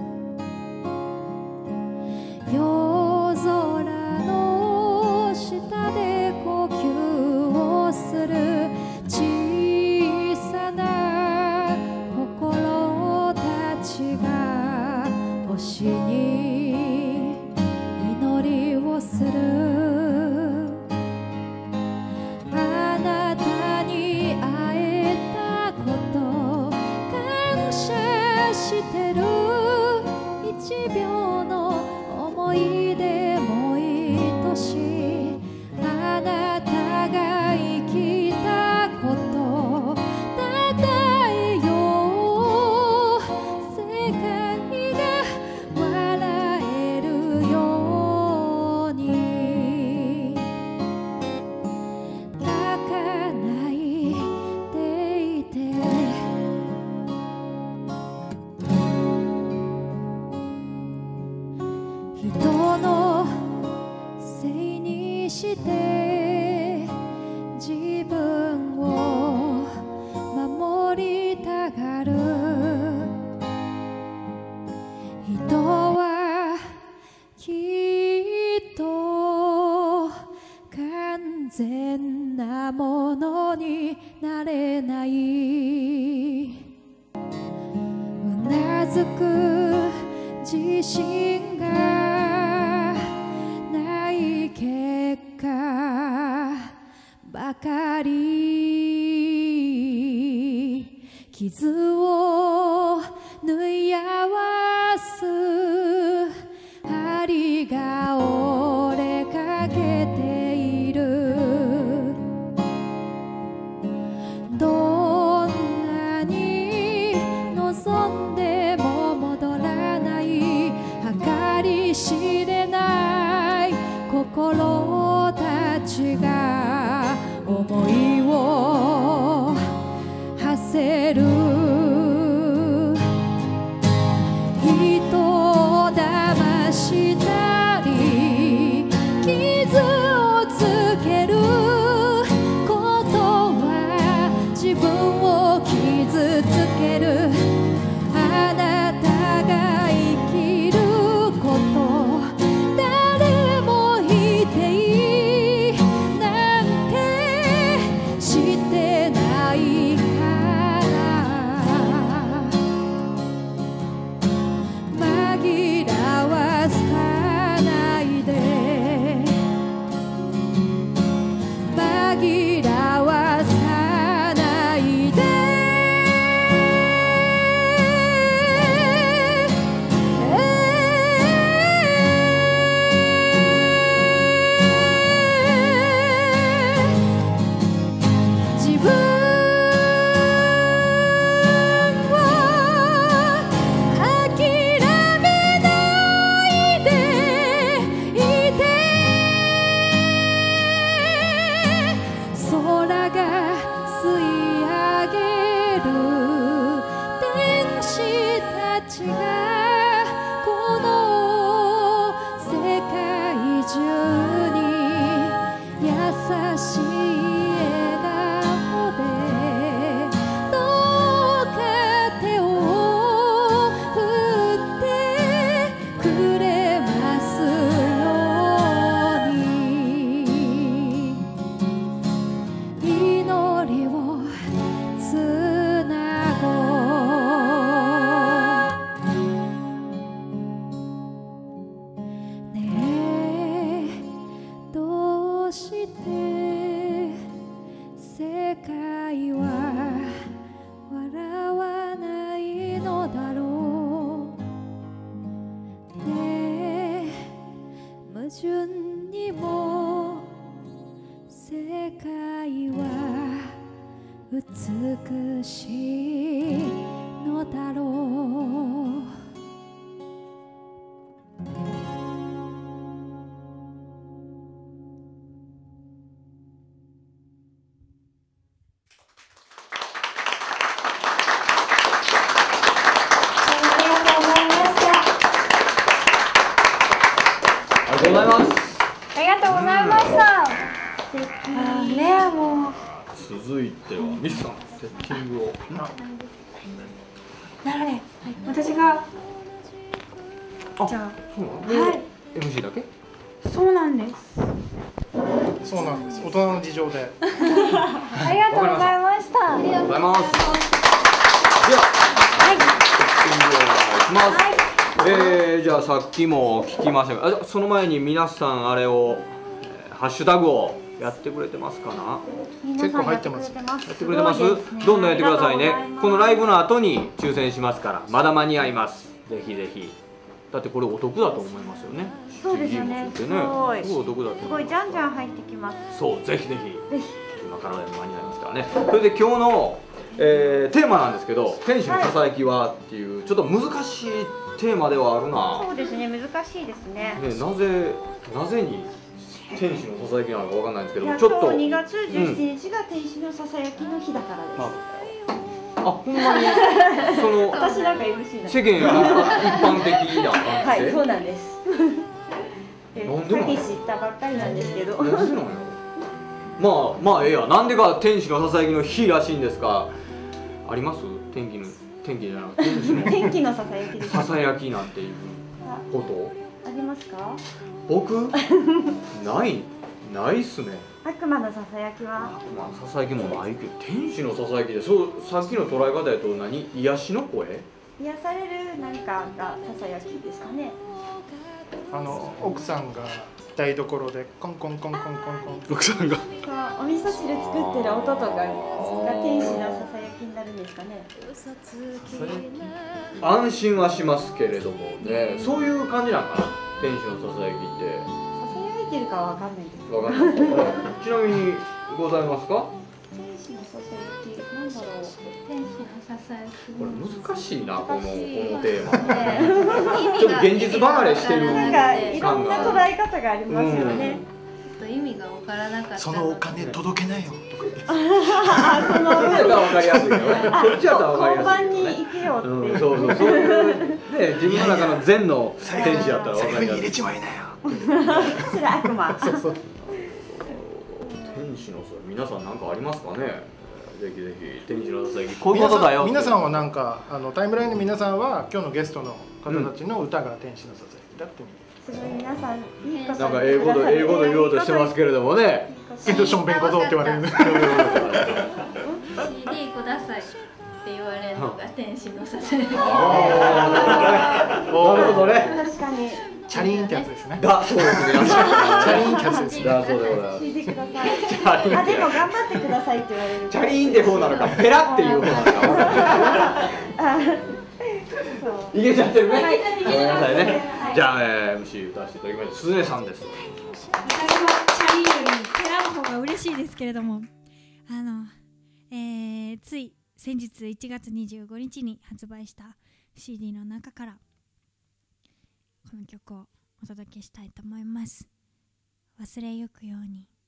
夜空の下で呼吸をする小さな心たちが星に祈りをする。あなたに会えたこと感謝してる。一秒の思い出も愛しい。あなたが生きたことたたえよう。世界が笑えるように泣かないでいて。人のせいにして自分を守りたがる。人はきっと完全なものになれない。うなずく自信がない結果ばかり。傷を縫い合わす針が折れかけている。どんなに望んでも戻らない計り知れない心たちが思いを馳せる。人を騙したり傷をつけることは自分を傷つける。あなたが生きること誰も否定なんてしてないから。 順にも世界は美しいのだろう。 ありがとうございます。 ありがとうございました。ね、もう続いてはミスさん、セッティングを。 なので、私がじゃあ、はい、 MC だけ？ そうなんです。 そうなんです。大人の事情で。 ありがとうございました。 ありがとうございます。では、はい、セッティングをお願いします。はい、じゃあさっきも聞きましたが、その前に皆さんあれを、ハッシュタグをやってくれてますかな？ 結構入ってます。 やってくれてます？どんどんやってくださいね。このライブの後に抽選しますから、まだ間に合います。ぜひぜひ。だってこれお得だと思いますよね。 そうですよね。すごいお得だと思います。 すごいじゃんじゃん入ってきます。 そう、ぜひぜひ。今からでも間に合いますからね。それで今日の、テーマなんですけど、天使のささやきはっていうちょっと難しいテーマではあるな。 そうですね、難しいですね。 なぜに天使のささやきなのかわかんないんですけど、ちょっと 2月17日が天使のささやきの日だからです。 あ、ほんまにその私なんか MC な世間一般的な感じで。 はい、そうなんです。さっき知ったばっかりなんですけど。 なんでなのよ。まあええや。なんでか天使のささやきの日らしいんですか。あります？天気じゃなくて天気のささやきです。 ささやきなんていうこと？ ありますか？ 僕ないっすね。 悪魔のささやきは？ 悪魔のささやきもないけど、天使のささやきで、そうさっきの捉え方やと何？癒しの声？ 癒される何かがささやきですかね。 奥さんが台所でコンコンコンコンコンコン。奥さんが。 お味噌汁作ってる音とかが天使のささやきになるんですかね。 安心はしますけれどもね、そういう感じなんかな。天使のささやきって。 ささやいてるかわかんないです。 わかんない。ちなみにございますか？ 天使のささやき、なんだろう。 天使のささやき。 これ難しいな、このテーマ。ちょっと現実離れしてるなんかいろんな捉え方がありますよね。 ちょっと意味がわからなかった。 そのお金届けなよとか言って。 そのそれはわかりやすいけどね。こっちだとわかりやすい。 交番に行くよっていう。 そういうね、自分の中の善の天使だったらわかりやすい。 財布に入れちまいなよ。 それ悪魔。 そうそう。 天使のさ、皆さん何かありますかね。ぜひぜひ天使のささやき、こういうことだよ。 皆さんはなんかタイムラインの皆さんは今日のゲストの方たちの歌が天使のささやきだって。 すごい皆さんいいことなんか英語で言おうとしてますけれどもね。 ションベン小僧って言われる。 CD くださいって言われるのが天使のささやき。 なるほどね。 確かに。 チャリーンってやつですね。 そうですね。 チャリーンってやつですね。 そうでございます。 聞いてください。でも頑張ってくださいって言われる。 チャリーンって方なのか、ペラっていう方なのか。いけちゃってるね。ごめんなさいね。じゃあ MC 歌わせていただきます。すずねさんです。 私はチャリーよりペラの方が嬉しいですけれども、つい先日1月25日に発売した CD の中からこの曲をお届けしたいと思います。忘れゆくように。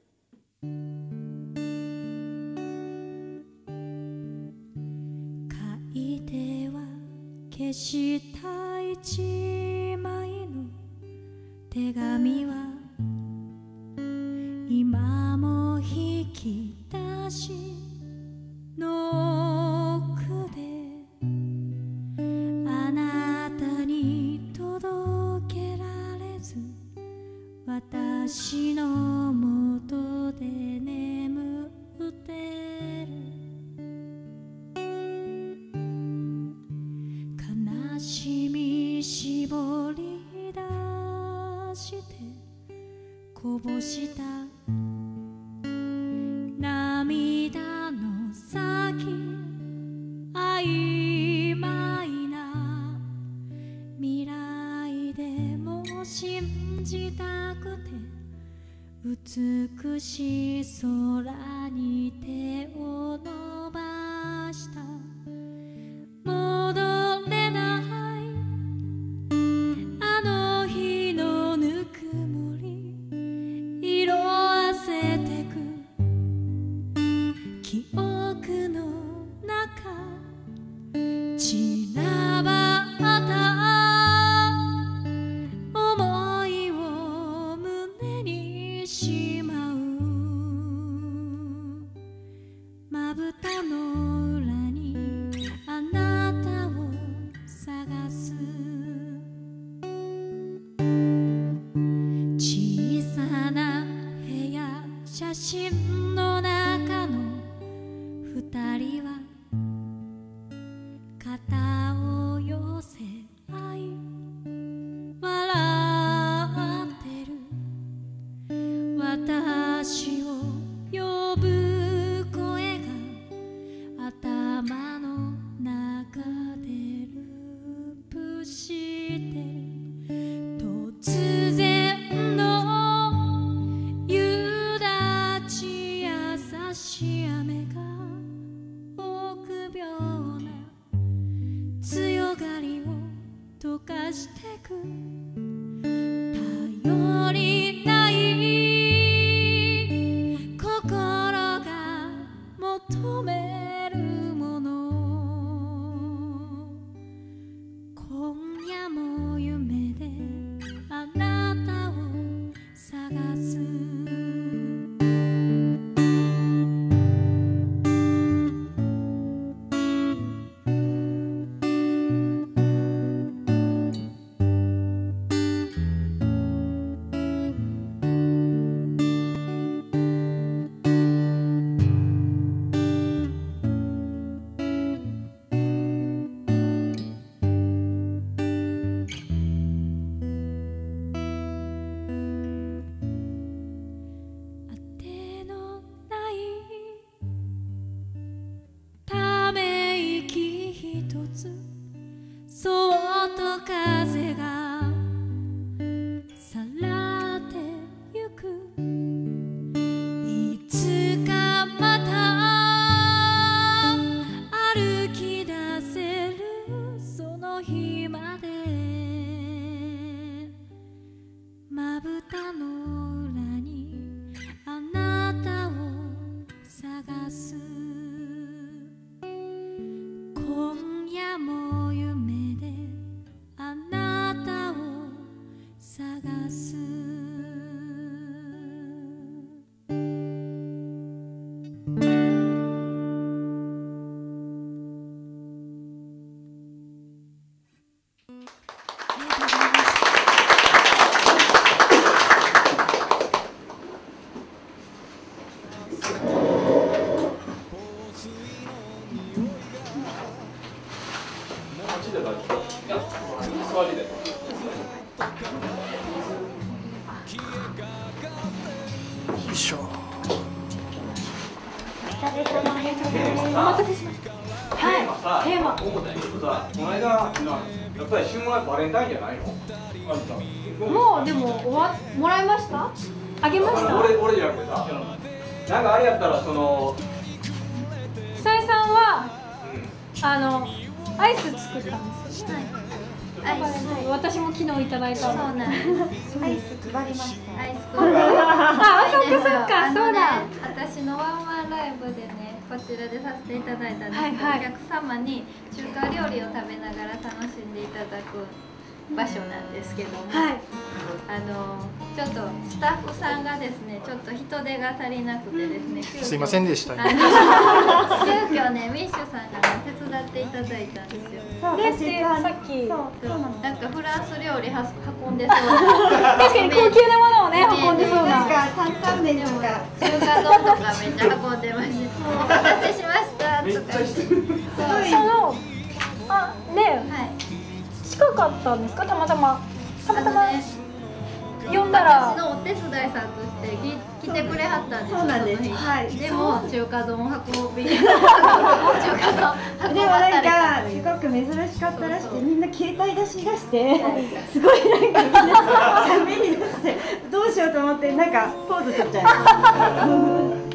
書いては消した一枚の手紙は今も引き出しの奥であなたに届けられず私のもとで眠ってる悲しみ絞り出してこぼした涙の先曖昧な未来でも心信じたくて美しい空に手を伸ばした。戻れないあの日のぬくもり、色あせてく記憶の中、散らばった思いを胸にしまう。まぶたの裏にあなたを探す。小さな部屋、写真の中の二人は肩を寄せ合い笑ってる。私を呼ぶ声が頭の中でループして、突然の夕立ち、優しい雨が臆病な強がりを溶かしてく。頼りない心が求めるもの、今夜も夢であなたを探す。そっと風がさらってゆく。いつかまた歩き出せるその日まで、まぶたの裏にあなたを探す。今夜も夢であなたを探す。 よいしょ。 お待たせしました。はい、テーマ。 思ったんやけどさ、この間やっぱり旬はバレンタインじゃないの？ もうでももらいました？あげました？ 俺じゃなくてさ、なんかあれやったらその久井さんはアイス作ったんですよ。 アイス、 私も昨日いただいたの。 そうなんです。 アイス配りました。 アイスあ、そっかそっか、そうだ。 私のワンマンライブでね、こちらでさせていただいたんですけど、 はいはい、 お客様に中華料理を食べながら楽しんでいただく場所なんですけども、 はい、 ちょっとスタッフさんがですね、ちょっと人手が足りなくてですね、 すいませんでした。 急遽ね、ミッシュさんがね、手伝っていただいたんですよ。 で、さっきなんかフランス料理運んでそうな確かに高級なものをね、運んでそうな。 なんか担々麺とか中華丼とかめっちゃ運んでました。お待たせしましたとか。 ね、近かったんですか？たまたま。 ね、 呼んだら私のお手伝いさんとして来てくれはったんです。 そうなんです。 その日はい。 でも中華丼運び中華丼運でもばされなんかたとすいうごく珍しかったらしくて、みんな携帯出し出してすごいなんかみんな喋り出してどうしようと思ってなんかポーズ取っちゃいました。そうなんです。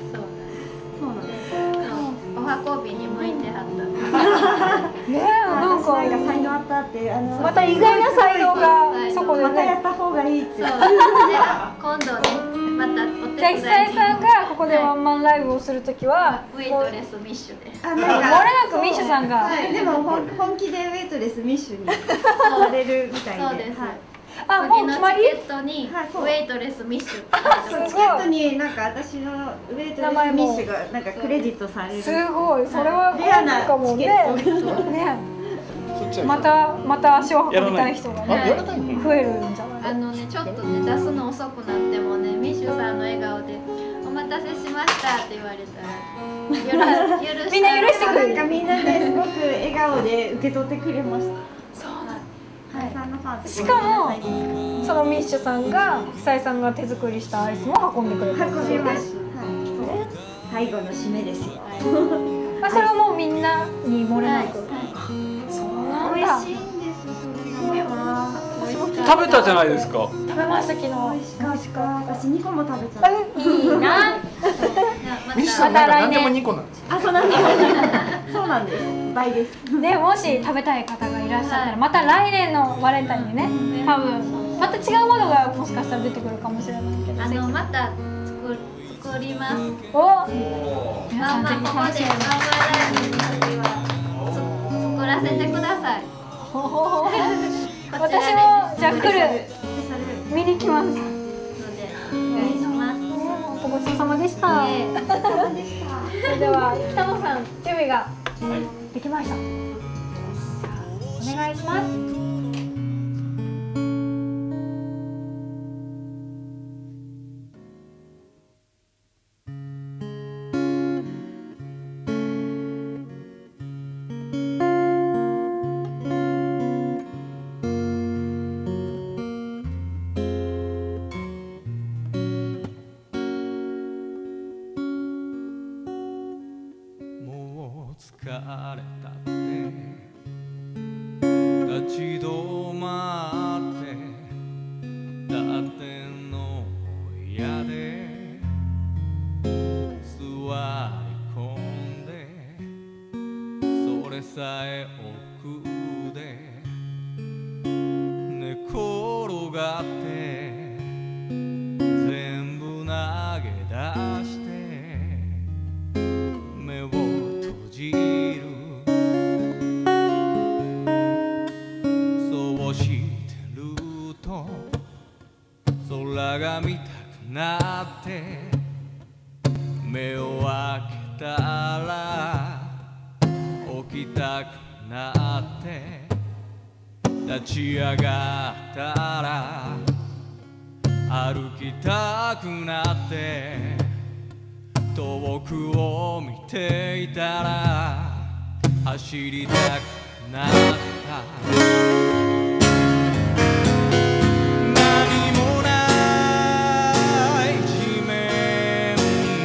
お運びに向いてはったんです。 ねえ、なんかなんか才能あったってまた意外な才能がそこでまたやね。 った方がいいって。 そうで今度ねまたお手じゃあ伝い久井さんがここでワンマンライブをするときは、 ウェイトレスミッシュであ、 漏れなくミッシュさんが、 はい、でも本気でウェイトレスミッシュにされるみたいで。 そうです、 はいあ、も次のチう決まり？ ケットにはいそうウェイトレスミッシュって書いてますチケットになんか私のウェイトレスミッシュがなんかクレジットされる。 すごい、それはレアなかもね。ね、 そっちはまた足を運びたい人があ、やらねないの？ 増えるんじゃない？ ちょっとね出すの遅くなってもねミッシュさんの笑顔でお待たせしましたって言われたら許みんな許してくれる。 なんかみんなねすごく笑顔で受け取ってくれました。 そうなんはい、さんのファンしかもそのミッシュさんが久井さんが手作りしたアイスも運んでくれたんですよね。 運びます。はい、最後の締めですよ。 まあそれはもうみんなに漏れなく。そうなんだ。 美味しいんです。それが食べたじゃないですか。 食べました昨日。 美味しかった。私2個も食べちゃった。 いいな。 ミッシュさんなんか何でも2個なんですよ。 あ、そうなんです。そうなんです。倍です。 でもし食べたい方がいらっしゃったらまた来年のバレンタインにね、多分また違うものがもしかしたら出てくるかもしれないけど。 また作ります。 お、皆まあさんぜひまあここで楽しみに。 マンバーライブの時は作らせてください。 私もじゃあ来る。見に来ます。 のでお願いします。 ごちそうさまでした。それでは北野さん準備ができました。お願いします。 疲れたって立ち止まって立ってんの嫌で座り込んでそれさえ奥で寝転がって全部投げ出して目を閉じるそうしてると空が見たくなって目を開けたら起きたくなって立ち上がったら歩きたくなって遠くを見ていたら走りたくなった何もない地面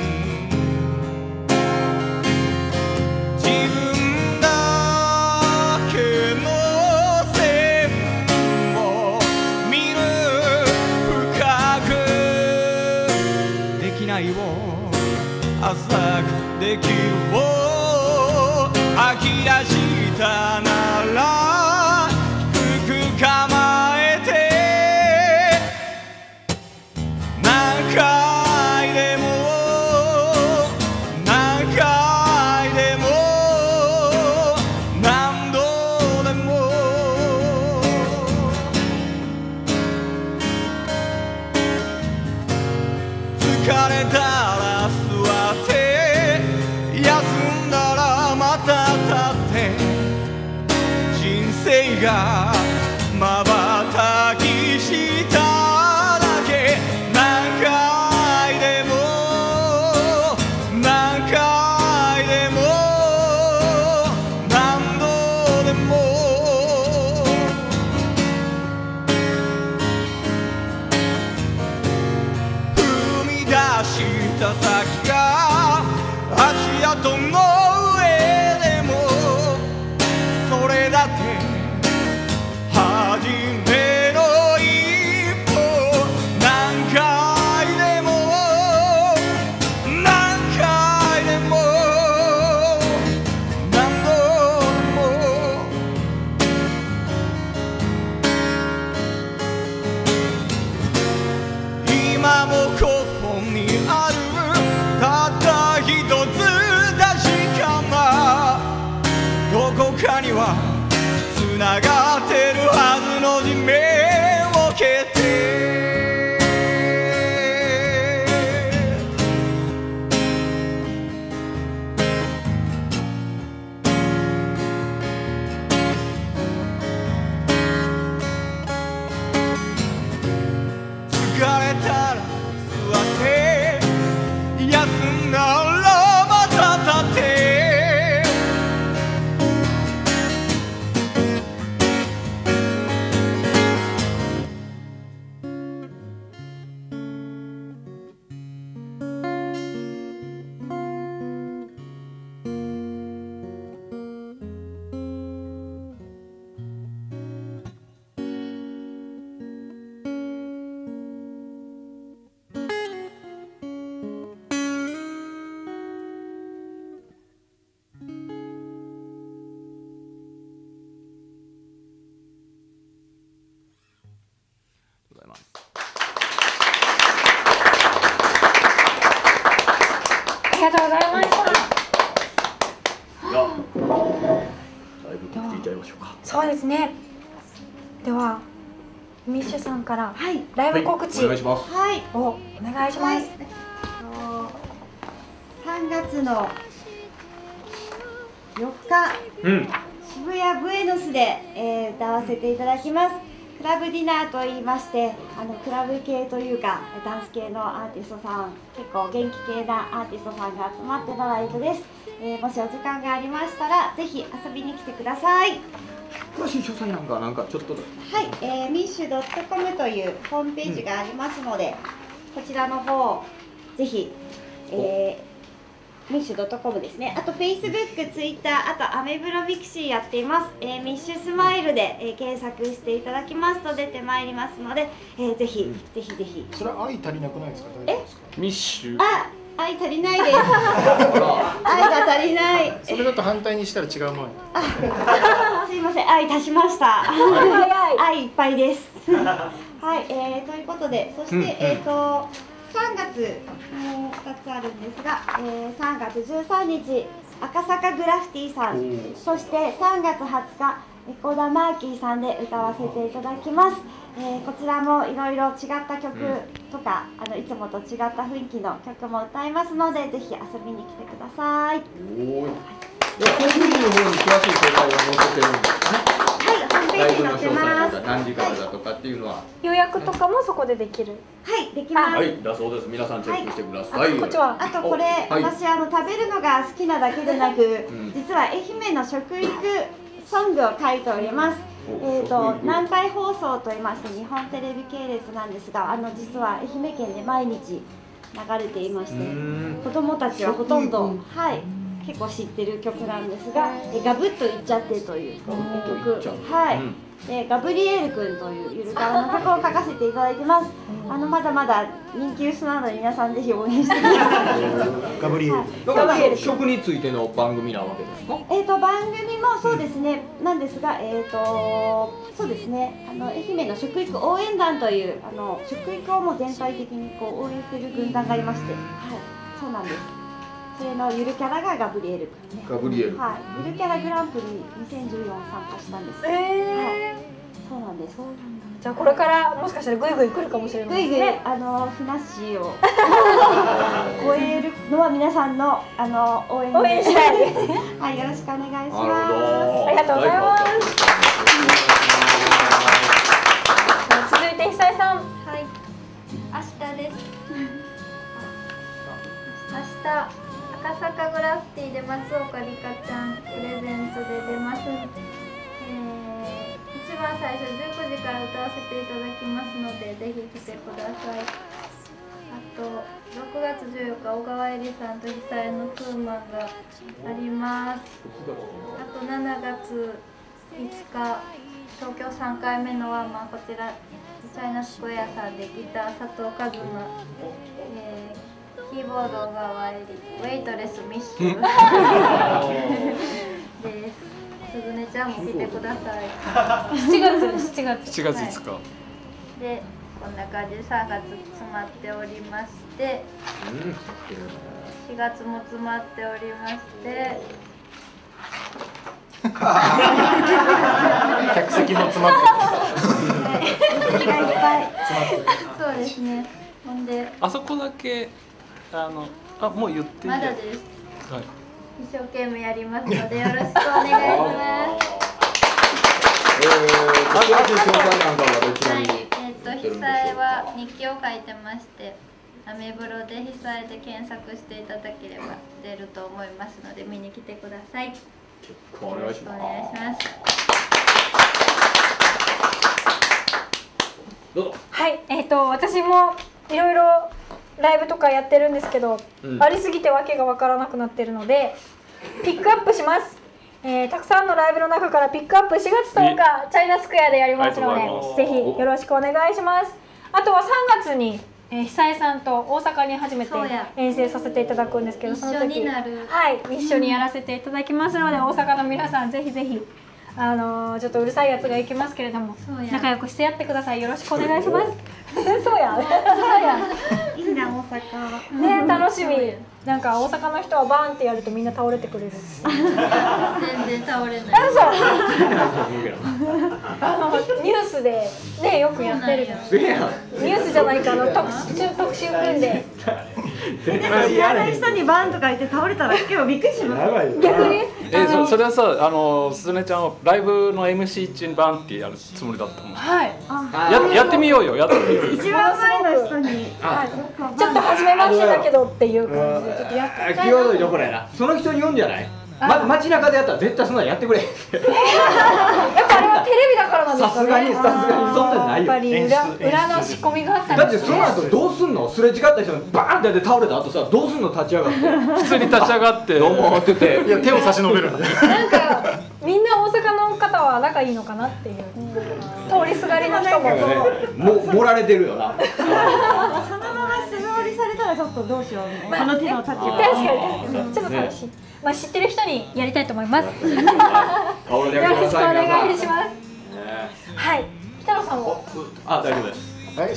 自分だけの線を見る深くできないを浅くできるを吐き出したなら低く構えて何回でも何回でも何度でも疲れたら座って休んだらまた立って人生がまばたきしただけ何回でも何回でも何度でも今もここにあるたった一つ確かなどこかにはつながってるはずの地面を蹴って疲れたら座って休んだらまた立ってありがとうございました。 いや、だいぶ聞いちゃいましょうか。 そうですね。ではミッシュさんからライブ告知、 お願いします。 をお願いします。 3月の4日、渋谷ブエノスで、歌わせていただきます。クラブディナーと言いまして、クラブ系というかダンス系のアーティストさん、結構元気系なアーティストさんが集まってのライブです。もしお時間がありましたらぜひ遊びに来てください。 詳しい詳細なんかちょっとはい、ミッシュ .com というホームページがありますので、こちらの方ぜひ、ミッシュ .com ですね。あと Facebook、Twitter、あとアメブロ、ミクシーやっています。ミッシュスマイルで、検索していただきますと出てまいりますので、ぜひぜひぜひ。 それは愛足りなくないですか？大丈夫ですか？ ミッシュ。 愛足りないです。愛が足りない。 それだと反対にしたら違うもん。 すいません、愛足しました。愛いっぱいです。はい、ということで、そして3月2つあるんですが、3月13日赤坂グラフィティさん、そして3月20日エコダマーキーさんで歌わせていただきます。こちらもいろいろ違った曲とか、いつもと違った雰囲気の曲も歌いますので、ぜひ遊びに来てください。 ホームページの方に詳しい紹介が載ってるんですね。 はい、ホームページに載ってます。 何時からだとかっていうのは予約とかもそこでできる。 はい、できます。 はい、だそうです。皆さんチェックしてください。 こっちは。 あとこれ、私食べるのが好きなだけでなく、実は愛媛の食育ソングを書いております。南海放送といいまして日本テレビ系列なんですが、実は愛媛県で毎日流れていまして、子供たちはほとんど結構知ってる曲なんですが、ガブッといっちゃってという曲、でガブリエル君というゆるキャラの曲を書かせていただいてます。まだまだ人気薄なので皆さんぜひ応援してください。 ガブリエル。 だから食についての番組なわけですか？ 番組もそうですね、なんですが、そうですね、愛媛の食育応援団という食育をもう全体的にこう応援している軍団がいまして、そうなんです。それのゆるキャラがガブリエル君ね。 ガブリエル。 ゆるキャラグランプリに2014参加したんです。そうなんです。 じゃあこれからもしかしたらグイグイ来るかもしれないですね。 ふなっしーを超えるのは皆さんの応援したい。はい、よろしくお願いします。 ありがとうございます。続いて久井さん。 はい。明日です。明日赤坂グラフィティで松岡里香ちゃんプレゼンツで出ます。一番最初19時から歌わせていただきますので、ぜひ来てください。あと6月14日小川恵里さんと久江のツーマンがあります。あと7月5日東京3回目のワンマン、こちらチャイナスクエアさんでギター佐藤和馬、キーボード小川恵里、ウェイトレスミッシュです。すずねちゃんも来てください。 7月5日。 7月5日。 で、 こんな感じで3月詰まっておりまして、4月も詰まっておりまして、 客席も詰まっていっぱいそうですね。ほんであそこだけもう言っていいまだです。 はい。 一生懸命やりますのでよろしくお願いします。被災は日記を書いてまして、アメブロで被災で検索していただければ出ると思いますので見に来てください。よお願いします。どうぞ。 はい、私もいろいろライブとかやってるんですけど、ありすぎてわけがわからなくなってるのでピックアップします。たくさんのライブの中からピックアップ4月10日チャイナスクエアでやりますので、ぜひよろしくお願いします。あとは3月に久江さんと大阪に初めて遠征させていただくんですけど、その時一緒にやらせていただきますので、大阪の皆さんぜひぜひちょっとうるさいやつがいきますけれども仲良くしてやってください。よろしくお願いします。そうやいいな大阪ね、楽しみ。なんか大阪の人はバーンってやるとみんな倒れてくれる。 全然倒れない。 ニュースでねよくやってるじゃん。ニュースじゃないか特集組んで。 でも知らない人にバーンとか言って倒れたら結構びっくりします。 逆にそれはさ、すずねちゃんはライブの MC 中にバンってやるつもりだったもん。 はい。 やってみようよ。やってみようよ。 一番前の人にちょっと初めましてだけどっていう感じでちょっとやって。 際どいところやな。その人に言うんじゃない？街中でやったら絶対そんなのやってくれ。 やっぱあれはテレビだからなんですかね。 さすがにそんなんないよ。 やっぱり裏の仕込みがあったんですね。 だってその後どうすんの？すれ違った人にバーンってやって倒れた後さ、どうすんの？立ち上がって普通に立ち上がってどうもってて、 いや手を差し伸べるんで。 なんかみんな大阪の方は仲いいのかなっていう。通りすがりの人も盛られてるよな。 そのまま素通りされたらちょっとどうしようみたいな。この手の立場。 確かにちょっと寂しい。まあ知ってる人にやりたいと思います。よろしくお願いします。はい。北野さんも。 大丈夫です。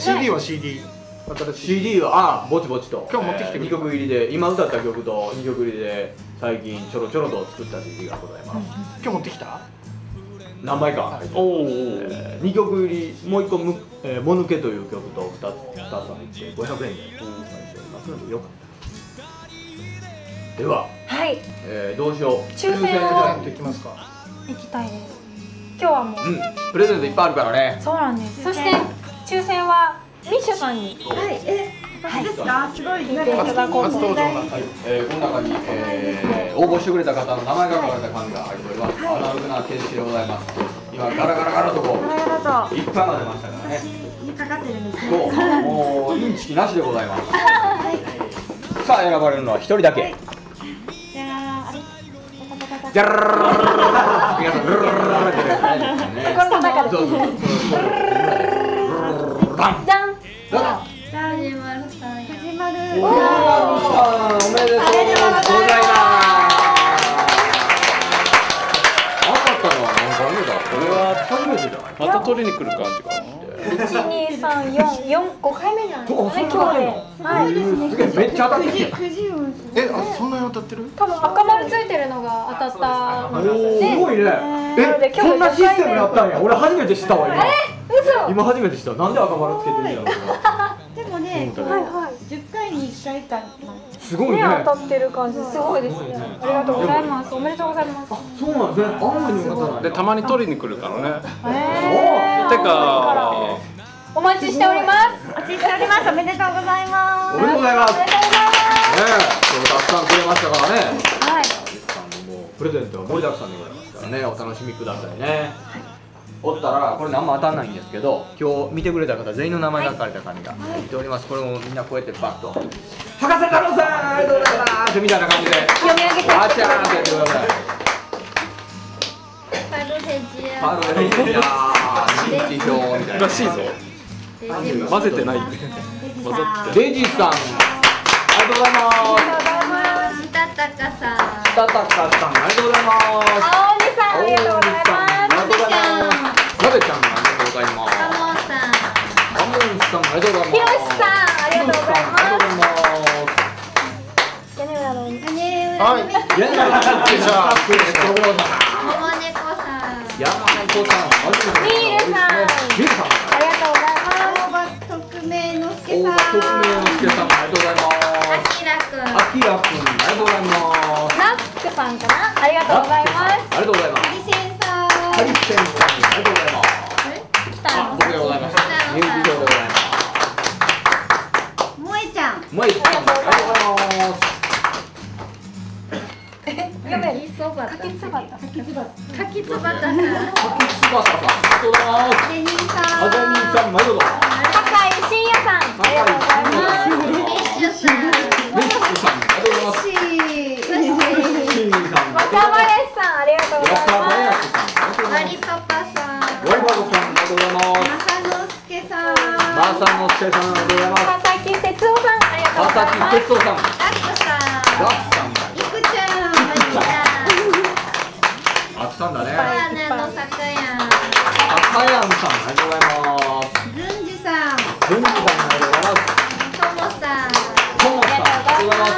CD は CD。 CD はぼちぼちと今日持ってきてくれ 2曲入りで今歌った曲と2曲入りで最近ちょろちょろと作った CD がございます。 今日持ってきた？ 何枚か。2曲入りもう1個もぬけという曲と2つ入って500円で販売しておりますのでよかったら。では、 はい。 どうしよう。 抽選をできますか？ 行きたいです。今日はもうプレゼントいっぱいあるからね。 そうなんです。そして抽選はミッシュさんに私ですか？すごい聞いていただこうと。 初登場な。 この中に応募してくれた方の名前が書かれた紙が入っております。アナログな形式でございます。今ガラガラガラとこういっぱいが出ましたからね。 かかってるんですね。 そうもうインチキなしでございます。さあ選ばれるのは1人だけ。じゃららららら皆さんルルルルルってね。 心の中で。 そうそうそう。バン。 ダン。 どうぞ。 始まるさんや。 始まる。 おめでとうございます。当たったのは何回目だ。これは初めてじゃない。 また取りに来る感じかな。 1、2、3、4、5回目じゃないですかね、今日で。はい。 すげえめっちゃ当たってる。 そんなに当たってる？ 多分赤丸ついてるのが当たったので。 すごいね。そんなシステムやったんや。俺初めて知ったわ今。 嘘。 今初めて知った。なんで赤丸つけてるんやろう。 でもね、10回に1回か。 すごいね。 当たってる感じすごいですね。ありがとうございます。おめでとうございます。 そうなんですね。あんまりよかったな。 でたまに取りに来るからね。 てかお待ちしております。 お待ちしております。おめでとうございます。 おめでとうございます。 おめでとうございます。 たくさんくれましたからね。 はい。 もうプレゼントが盛りだくさんでございますからね。お楽しみくださいね。おったらこれ何も当たんないんですけど、今日見てくれた方全員の名前が書かれた紙が入っております。これもみんなこうやってバッと博士太郎さんありがとうございますみたいな感じで読み上げてわちゃーってやってください。 パルヘジア。 パルヘジア認知表みたいならしいぞ。混ぜてないんで。混ざって。 レジさんありがとうございます。 北高さん。 北高さんありがとうございます。 青鬼さんありがとうございます。 なべちゃんありがとうございます。 カモンさん。 カモンささんありがとうございます。 ひろしさんありがとうございます。屋根裏のはい。 屋根裏のスタッフです。ご苦労様。 ももねこさん。 山猫さん、 ミールさんミールさん、 ありがとうございます。 大場匿名のすけ大場さん。 匿名のすけさん、ありがとうございます。 あきらくん。 あきらくん、ありがとうございます。 ナックさんかな、ありがとうございます。 ありがとうございます。 ハリセンさん。 ハリセンさん、ありがとうございます。僕でございます。ミュージシャンでございます。 もえちゃん。 もえちゃん、ありがとうございます。 やべえ、 きそばた。 かきつばた。 かきつばたさん。 柿翼さん、ありがとうございます。 あぜにんさん。 あざみんさん、ありがとうございます。 酒井真也さん、ありがとうございます。 ミッシュさん。 メッシュさん、ありがとうございます。 しー。 シーンさん、 若林さん、ありがとうござい若ます。 林さん、ありがとうございます。 マリパパさん。 ワリバゴさん、ありがとうございます。 まさのすけさん。 マーサノスケさん、ありがとうございます。 川崎哲夫さん、ありがとうございます。 川崎哲夫さん、 ラックさん。 ガッさん、 いくちゃん。 あつさんだね。 パーナのさかやん。 あかやんさん、ありがとうございます。 ずんじさん。 文治さん、ありがとうございます。 ともさん。 ともさん、ありがとうございます。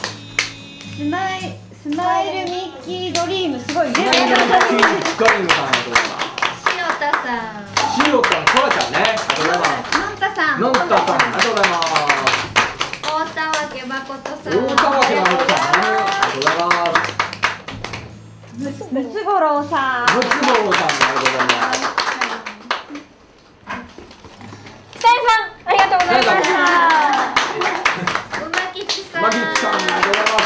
スマイルミッキードリーム、すごい全部。 ガリムさん、ありがとうございます。 しおたさん。 しおちゃん、そらちゃんね、ありがとうございます。 のんたさん。 のんたさん、ありがとうございます。 大田わけまことさん。 大田わけまことさん、ありがとうございます。 ムツゴロウさん。 ムツゴロウさん、ありがとうございます。 久江さん、ありがとうございました。 うまきちさん。 マギツさん、ありがとうございます。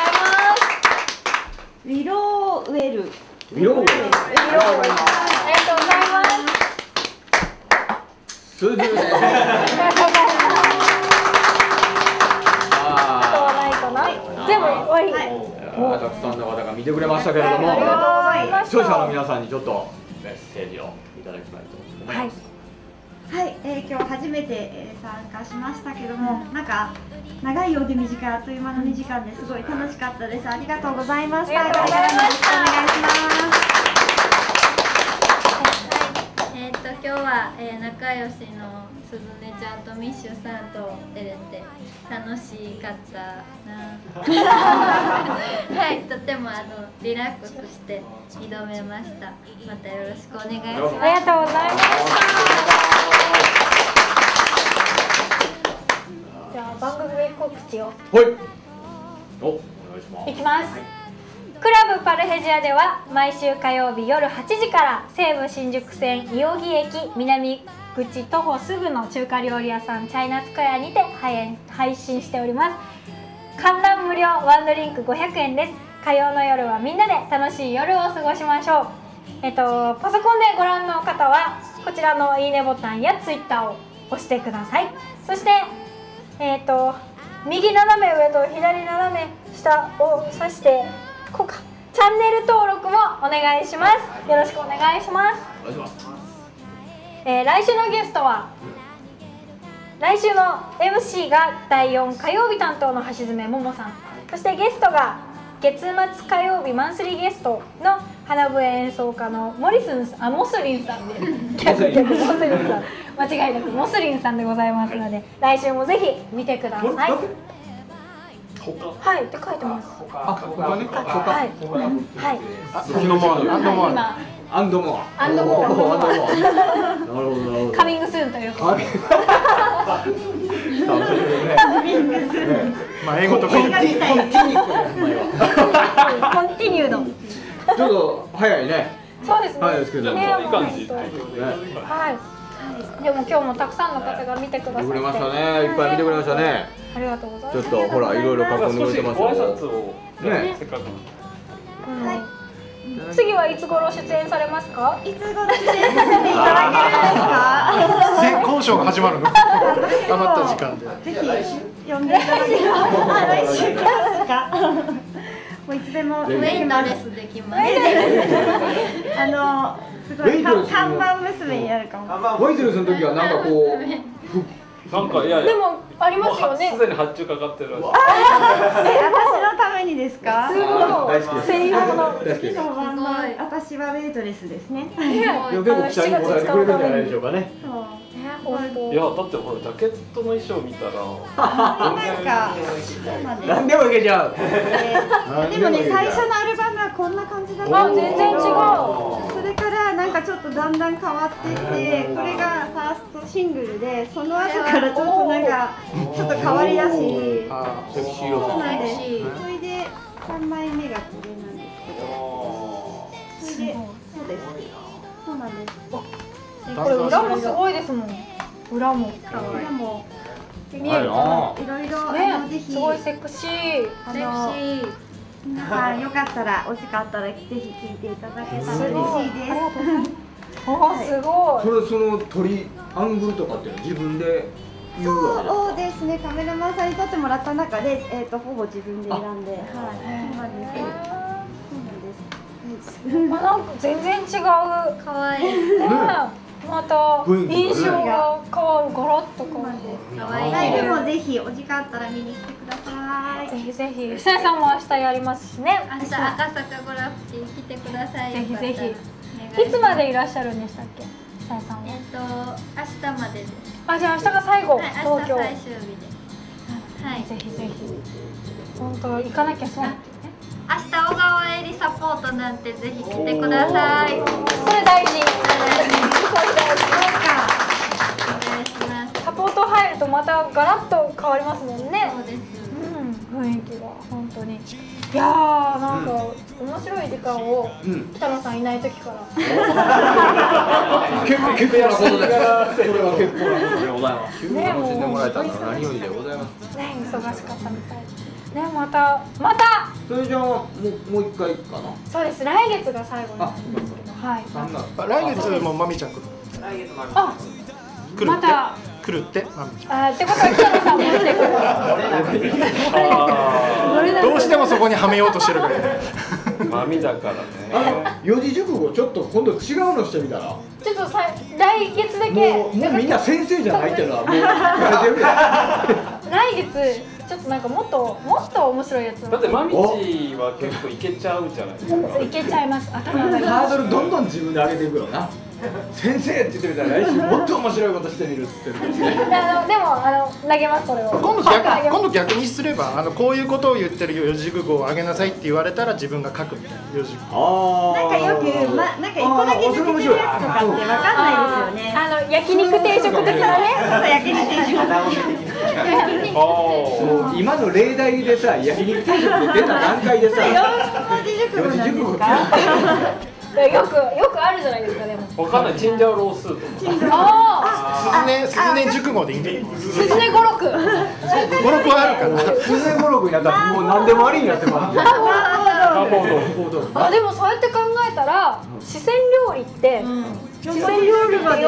ウィローウェル。 ウィローウェル、ありがとうございます。 ありがとうございます。 すずです。 あとはないかな。全部終わり。 たくさんの方が見てくれましたけれども、 ありがとうございました。 視聴者の皆さんにちょっとメッセージをいただきたいと思います。 はい、今日初めて、参加しましたけども、なんか長いようで短いあっという間の2時間ですごい楽しかったです。ありがとうございました。 ありがとうございました。 お願いします。 今日は、仲良しのすずねちゃんとミッシュさんと出れて楽しかったなはい、とてもリラックスして挑めました。またよろしくお願いします。 ありがとうございました。じゃあ番組告知をはい。お願いします。 いきます。クラブパルヘジアでは毎週火曜日夜8時から西武新宿線井荻駅南口徒歩すぐの中華料理屋さんチャイナスクエアにて配信しております。観覧無料、ワンドリンク500円です。火曜の夜はみんなで楽しい夜を過ごしましょう。パソコンでご覧の方はこちらのいいねボタンやツイッターを押してください。そして右斜め上と左斜め下を指してこうかチャンネル登録もお願いします。よろしくお願いします。 お願いします。 来週のゲストは来週の MC が第4火曜日担当の橋爪ももさん、そしてゲストが月末火曜日マンスリーゲストの花笛演奏家のモスリンさんで逆モスリンさん間違いなくモスリンさんでございますので、来週もぜひ見てください。はいって書いてます。 あ、ここはね。 はいはい。 昨日も今アンドモア。 アンドモア。 なるほどなるほど。 カミングスーンということで。 まあ英語とかコンティニュード。 ちょっと早いね。 そうですね。 早いですけど。 ね、 いい感じ。 はい。でも今日もたくさんの方が見てくださって。 見てくれましたね。いっぱい見てくれましたね。 ありがとうございちょっます。 とほらいろいろ囲んでくれてますご挨よ。 拶をね。 せっかく。 次はいつ頃出演されますか？ いつ頃出演させていただけるんですか？ 交渉が始まるの。余った時間で。 ぜひ呼んでいただければ。来週からですか？もういつでも。 ウェイトレスできます。 すごい看板娘になるかも。 ワイゼルスの時はなんかこう。 なんかいやいや。 でもありますよね。 すでに発注かかってるらしい。 私のためにですか？ すごい。専用の。 私はウェイトレスですね。 でも結構期待に応えてくれるんじゃないでしょうかね。 いやだってほらジャケットの衣装見たら何でもいけちゃう。 でもね、最初のアルバムはこんな感じだったんですけど、それからなんかちょっとだんだん変わっていって、これがファーストシングルで、その後からちょっとなんかちょっと変わりだし、そうなんです。それで3枚目がこれなんですけど、それでそうです。そうなんです。 これ裏もすごいですもん。裏も裏も見えるかな。 いろいろぜひすごいセクシー。 皆さんよかったらお時間あったらぜひ聴いていただけたら嬉しいです。 あ、すごい。 その撮りアングルとかって自分で言うわけですか？ そうですね。カメラマンさんに撮ってもらった中でほぼ自分で選んで、はい。そうなんです。 なんか全然違う。可愛い。また印象が変わる、ガラッと変わる。 ライブもぜひお時間あったら見に来てください。 ぜひぜひ。久さんも明日やりますしね。 明日赤坂ゴラフティ来てください。 ぜひぜひ。いつまでいらっしゃるんでしたっけ、久さんは？ 明日までです。 あ、じゃあ明日が最後。 はい、 東京。 明日最終日です。はい。 ぜひぜひ。本当行かなきゃ損。 明日小川えりサポートなんてぜひ来てください。 それ大事。サポート入るとまたガラッと変わりますもんね。 そうです。 雰囲気が本当に。いやー、なんか面白い時間を北野さんいない時から結構なことです。これは結構なことでございます。楽しんでもらえたのは何よりでございます。 ね、忙しかったみたいね。またそれじゃあもう一回かな。 そうです。来月が最後なんですけど、はい。 来月もまみちゃん来る。 来月もあ、また来るってまみちゃん。 ってことは北野さんも来てくる。 どうしてもそこにはめようとしてるから。 まみだからね。 四字熟語ちょっと今度違うのしてみたら。 ちょっと来月だけ。 もうみんな先生じゃないっていうのはもう慣れてるやん。 来月ちょっとなんかもっと面白いやつ。 だってまみちは結構いけちゃうじゃないですか。 いけちゃいます。頭が。 ハードルどんどん自分で上げていくよな。先生って言ってみたら来週もっと面白いことしてみるって言ってるんですね。 でも投げますそれを。 今度逆にすればこういうことを言ってる四字熟語をあげなさいって言われたら自分が書くみたいな四字熟語。 なんかよくなんか一個だけ抜けてるやつとかってわかんないですよね。 焼肉定食的なね。 焼肉定食。 今の例題でさ焼肉定食で出た段階でさ四字熟語なんですか？ よくあるじゃないですか。でもわかんない。チンジャオロースーとスズネ熟語でいいんだよ。 スズネ語録。 語録はあるから。 スズネ語録になったらもう何でもありになってます。 でもそうやって考えたら四川料理って四川料理は違うよ。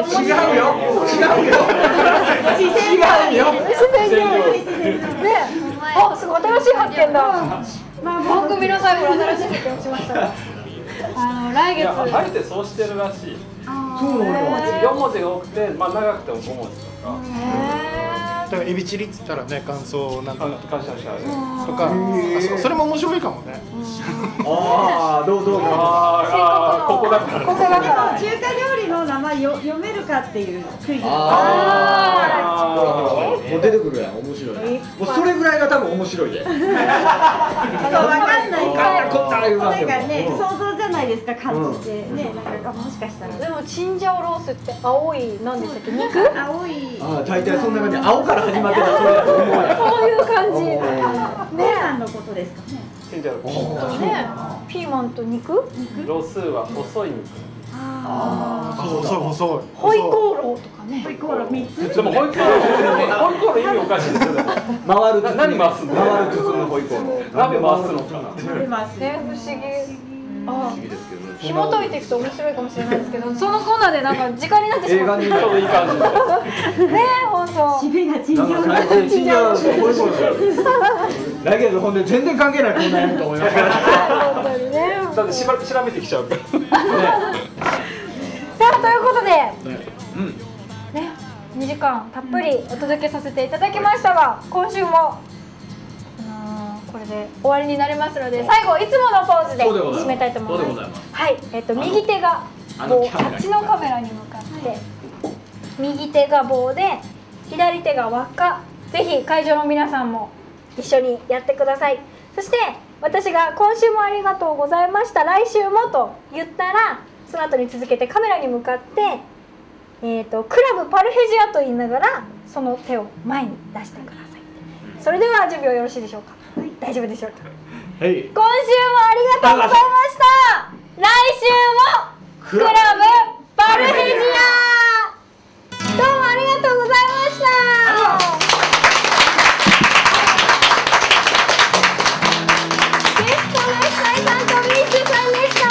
四川料理ね。あ、すごい新しい発見だ。番組の最後に新しい発見をしました。来月。 あえてそうしてるらしい。 そうなの。 4文字が多くて、まあ長くても5文字とか。 だからエビチリっつったらね、感想なんとか感謝したとか、それも面白いかもね。 ああ、どうここだから。 中華料理の名前読めるかっていうクイズ。 もう出てくるやん、面白い。もうそれぐらいが多分面白いで。わかんないから。なんかね、 想像じゃないですか、感じってね、なんかもしかしたら。 でもチンジャオロースって青いなんでしたっけ？肉？ 青い。 ああ、大体そんな感じ。青から始まってたそうやと思うやん。 そういう感じ。 ね、何のことですかね。 チンジャオロース。 ね、ピーマンと肉？ ロースは細い肉。 細い。 ホイコーローとかね。 ホイコーロー3つ。 でもホイコーロー意味おかしいですよね。 回る筒。 何回すの？ 回る筒のホイコーロー。 鍋回すのかな。 ね、不思議。紐解いていくと面白いかもしれないですけど、そのコーナーでなんか時間になってしまう。 ちょうどいい感じ。 ね、本当。 締めがチンジャオロー。チンジャオロー。だけどほんで全然関係ないコーナーやると思いますから。 本当にね。 だって調べてきちゃうから。 さあ、ということで、ね、2時間たっぷりお届けさせていただきましたが、今週もこれで終わりになりますので、最後いつものポーズで締めたいと思います。はい、右手がこうあっちのカメラに向かって、 右手が棒で左手が輪っか。ぜひ会場の皆さんも一緒にやってください。そして私が今週もありがとうございました、来週もと言ったら、その後に続けてカメラに向かってクラブパルヘジアと言いながらその手を前に出してください。それでは準備はよろしいでしょうか。大丈夫でしょうか。 はい、 今週もありがとうございました。来週もクラブパルヘジア、どうもありがとうございました。ゲストの久井さんとミッシュさんでした。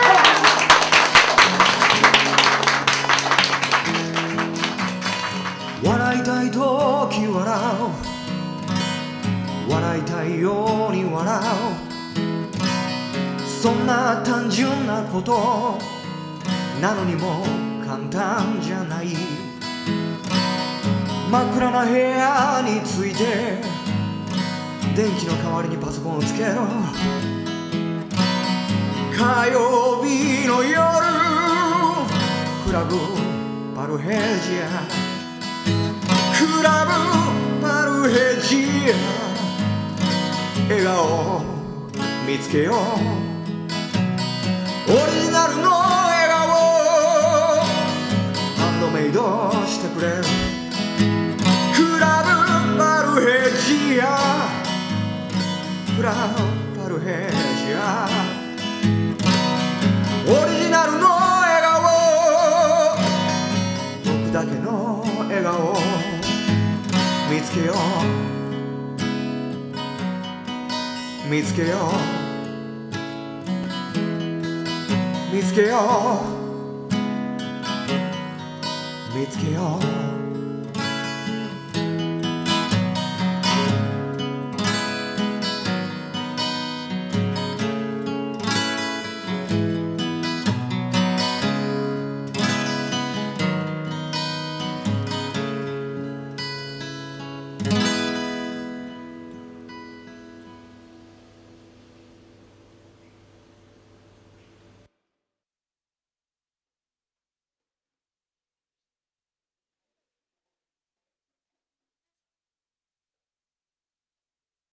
笑いたいとき笑う、笑いたいように笑う、そんな単純なことなのにも簡単じゃない。真っ暗な部屋について電気の代わりにパソコンをつけろ。火曜日の夜クラブパルヘジア、クラブパルヘジア、笑顔見つけよう、オリジナルの笑顔ハンドメイドしてくれる。クラブパルヘジア、クラブパルヘジア、オリジナルの笑顔、僕だけの笑顔見つけよう、見つけよう、見つけよう、見つけよう。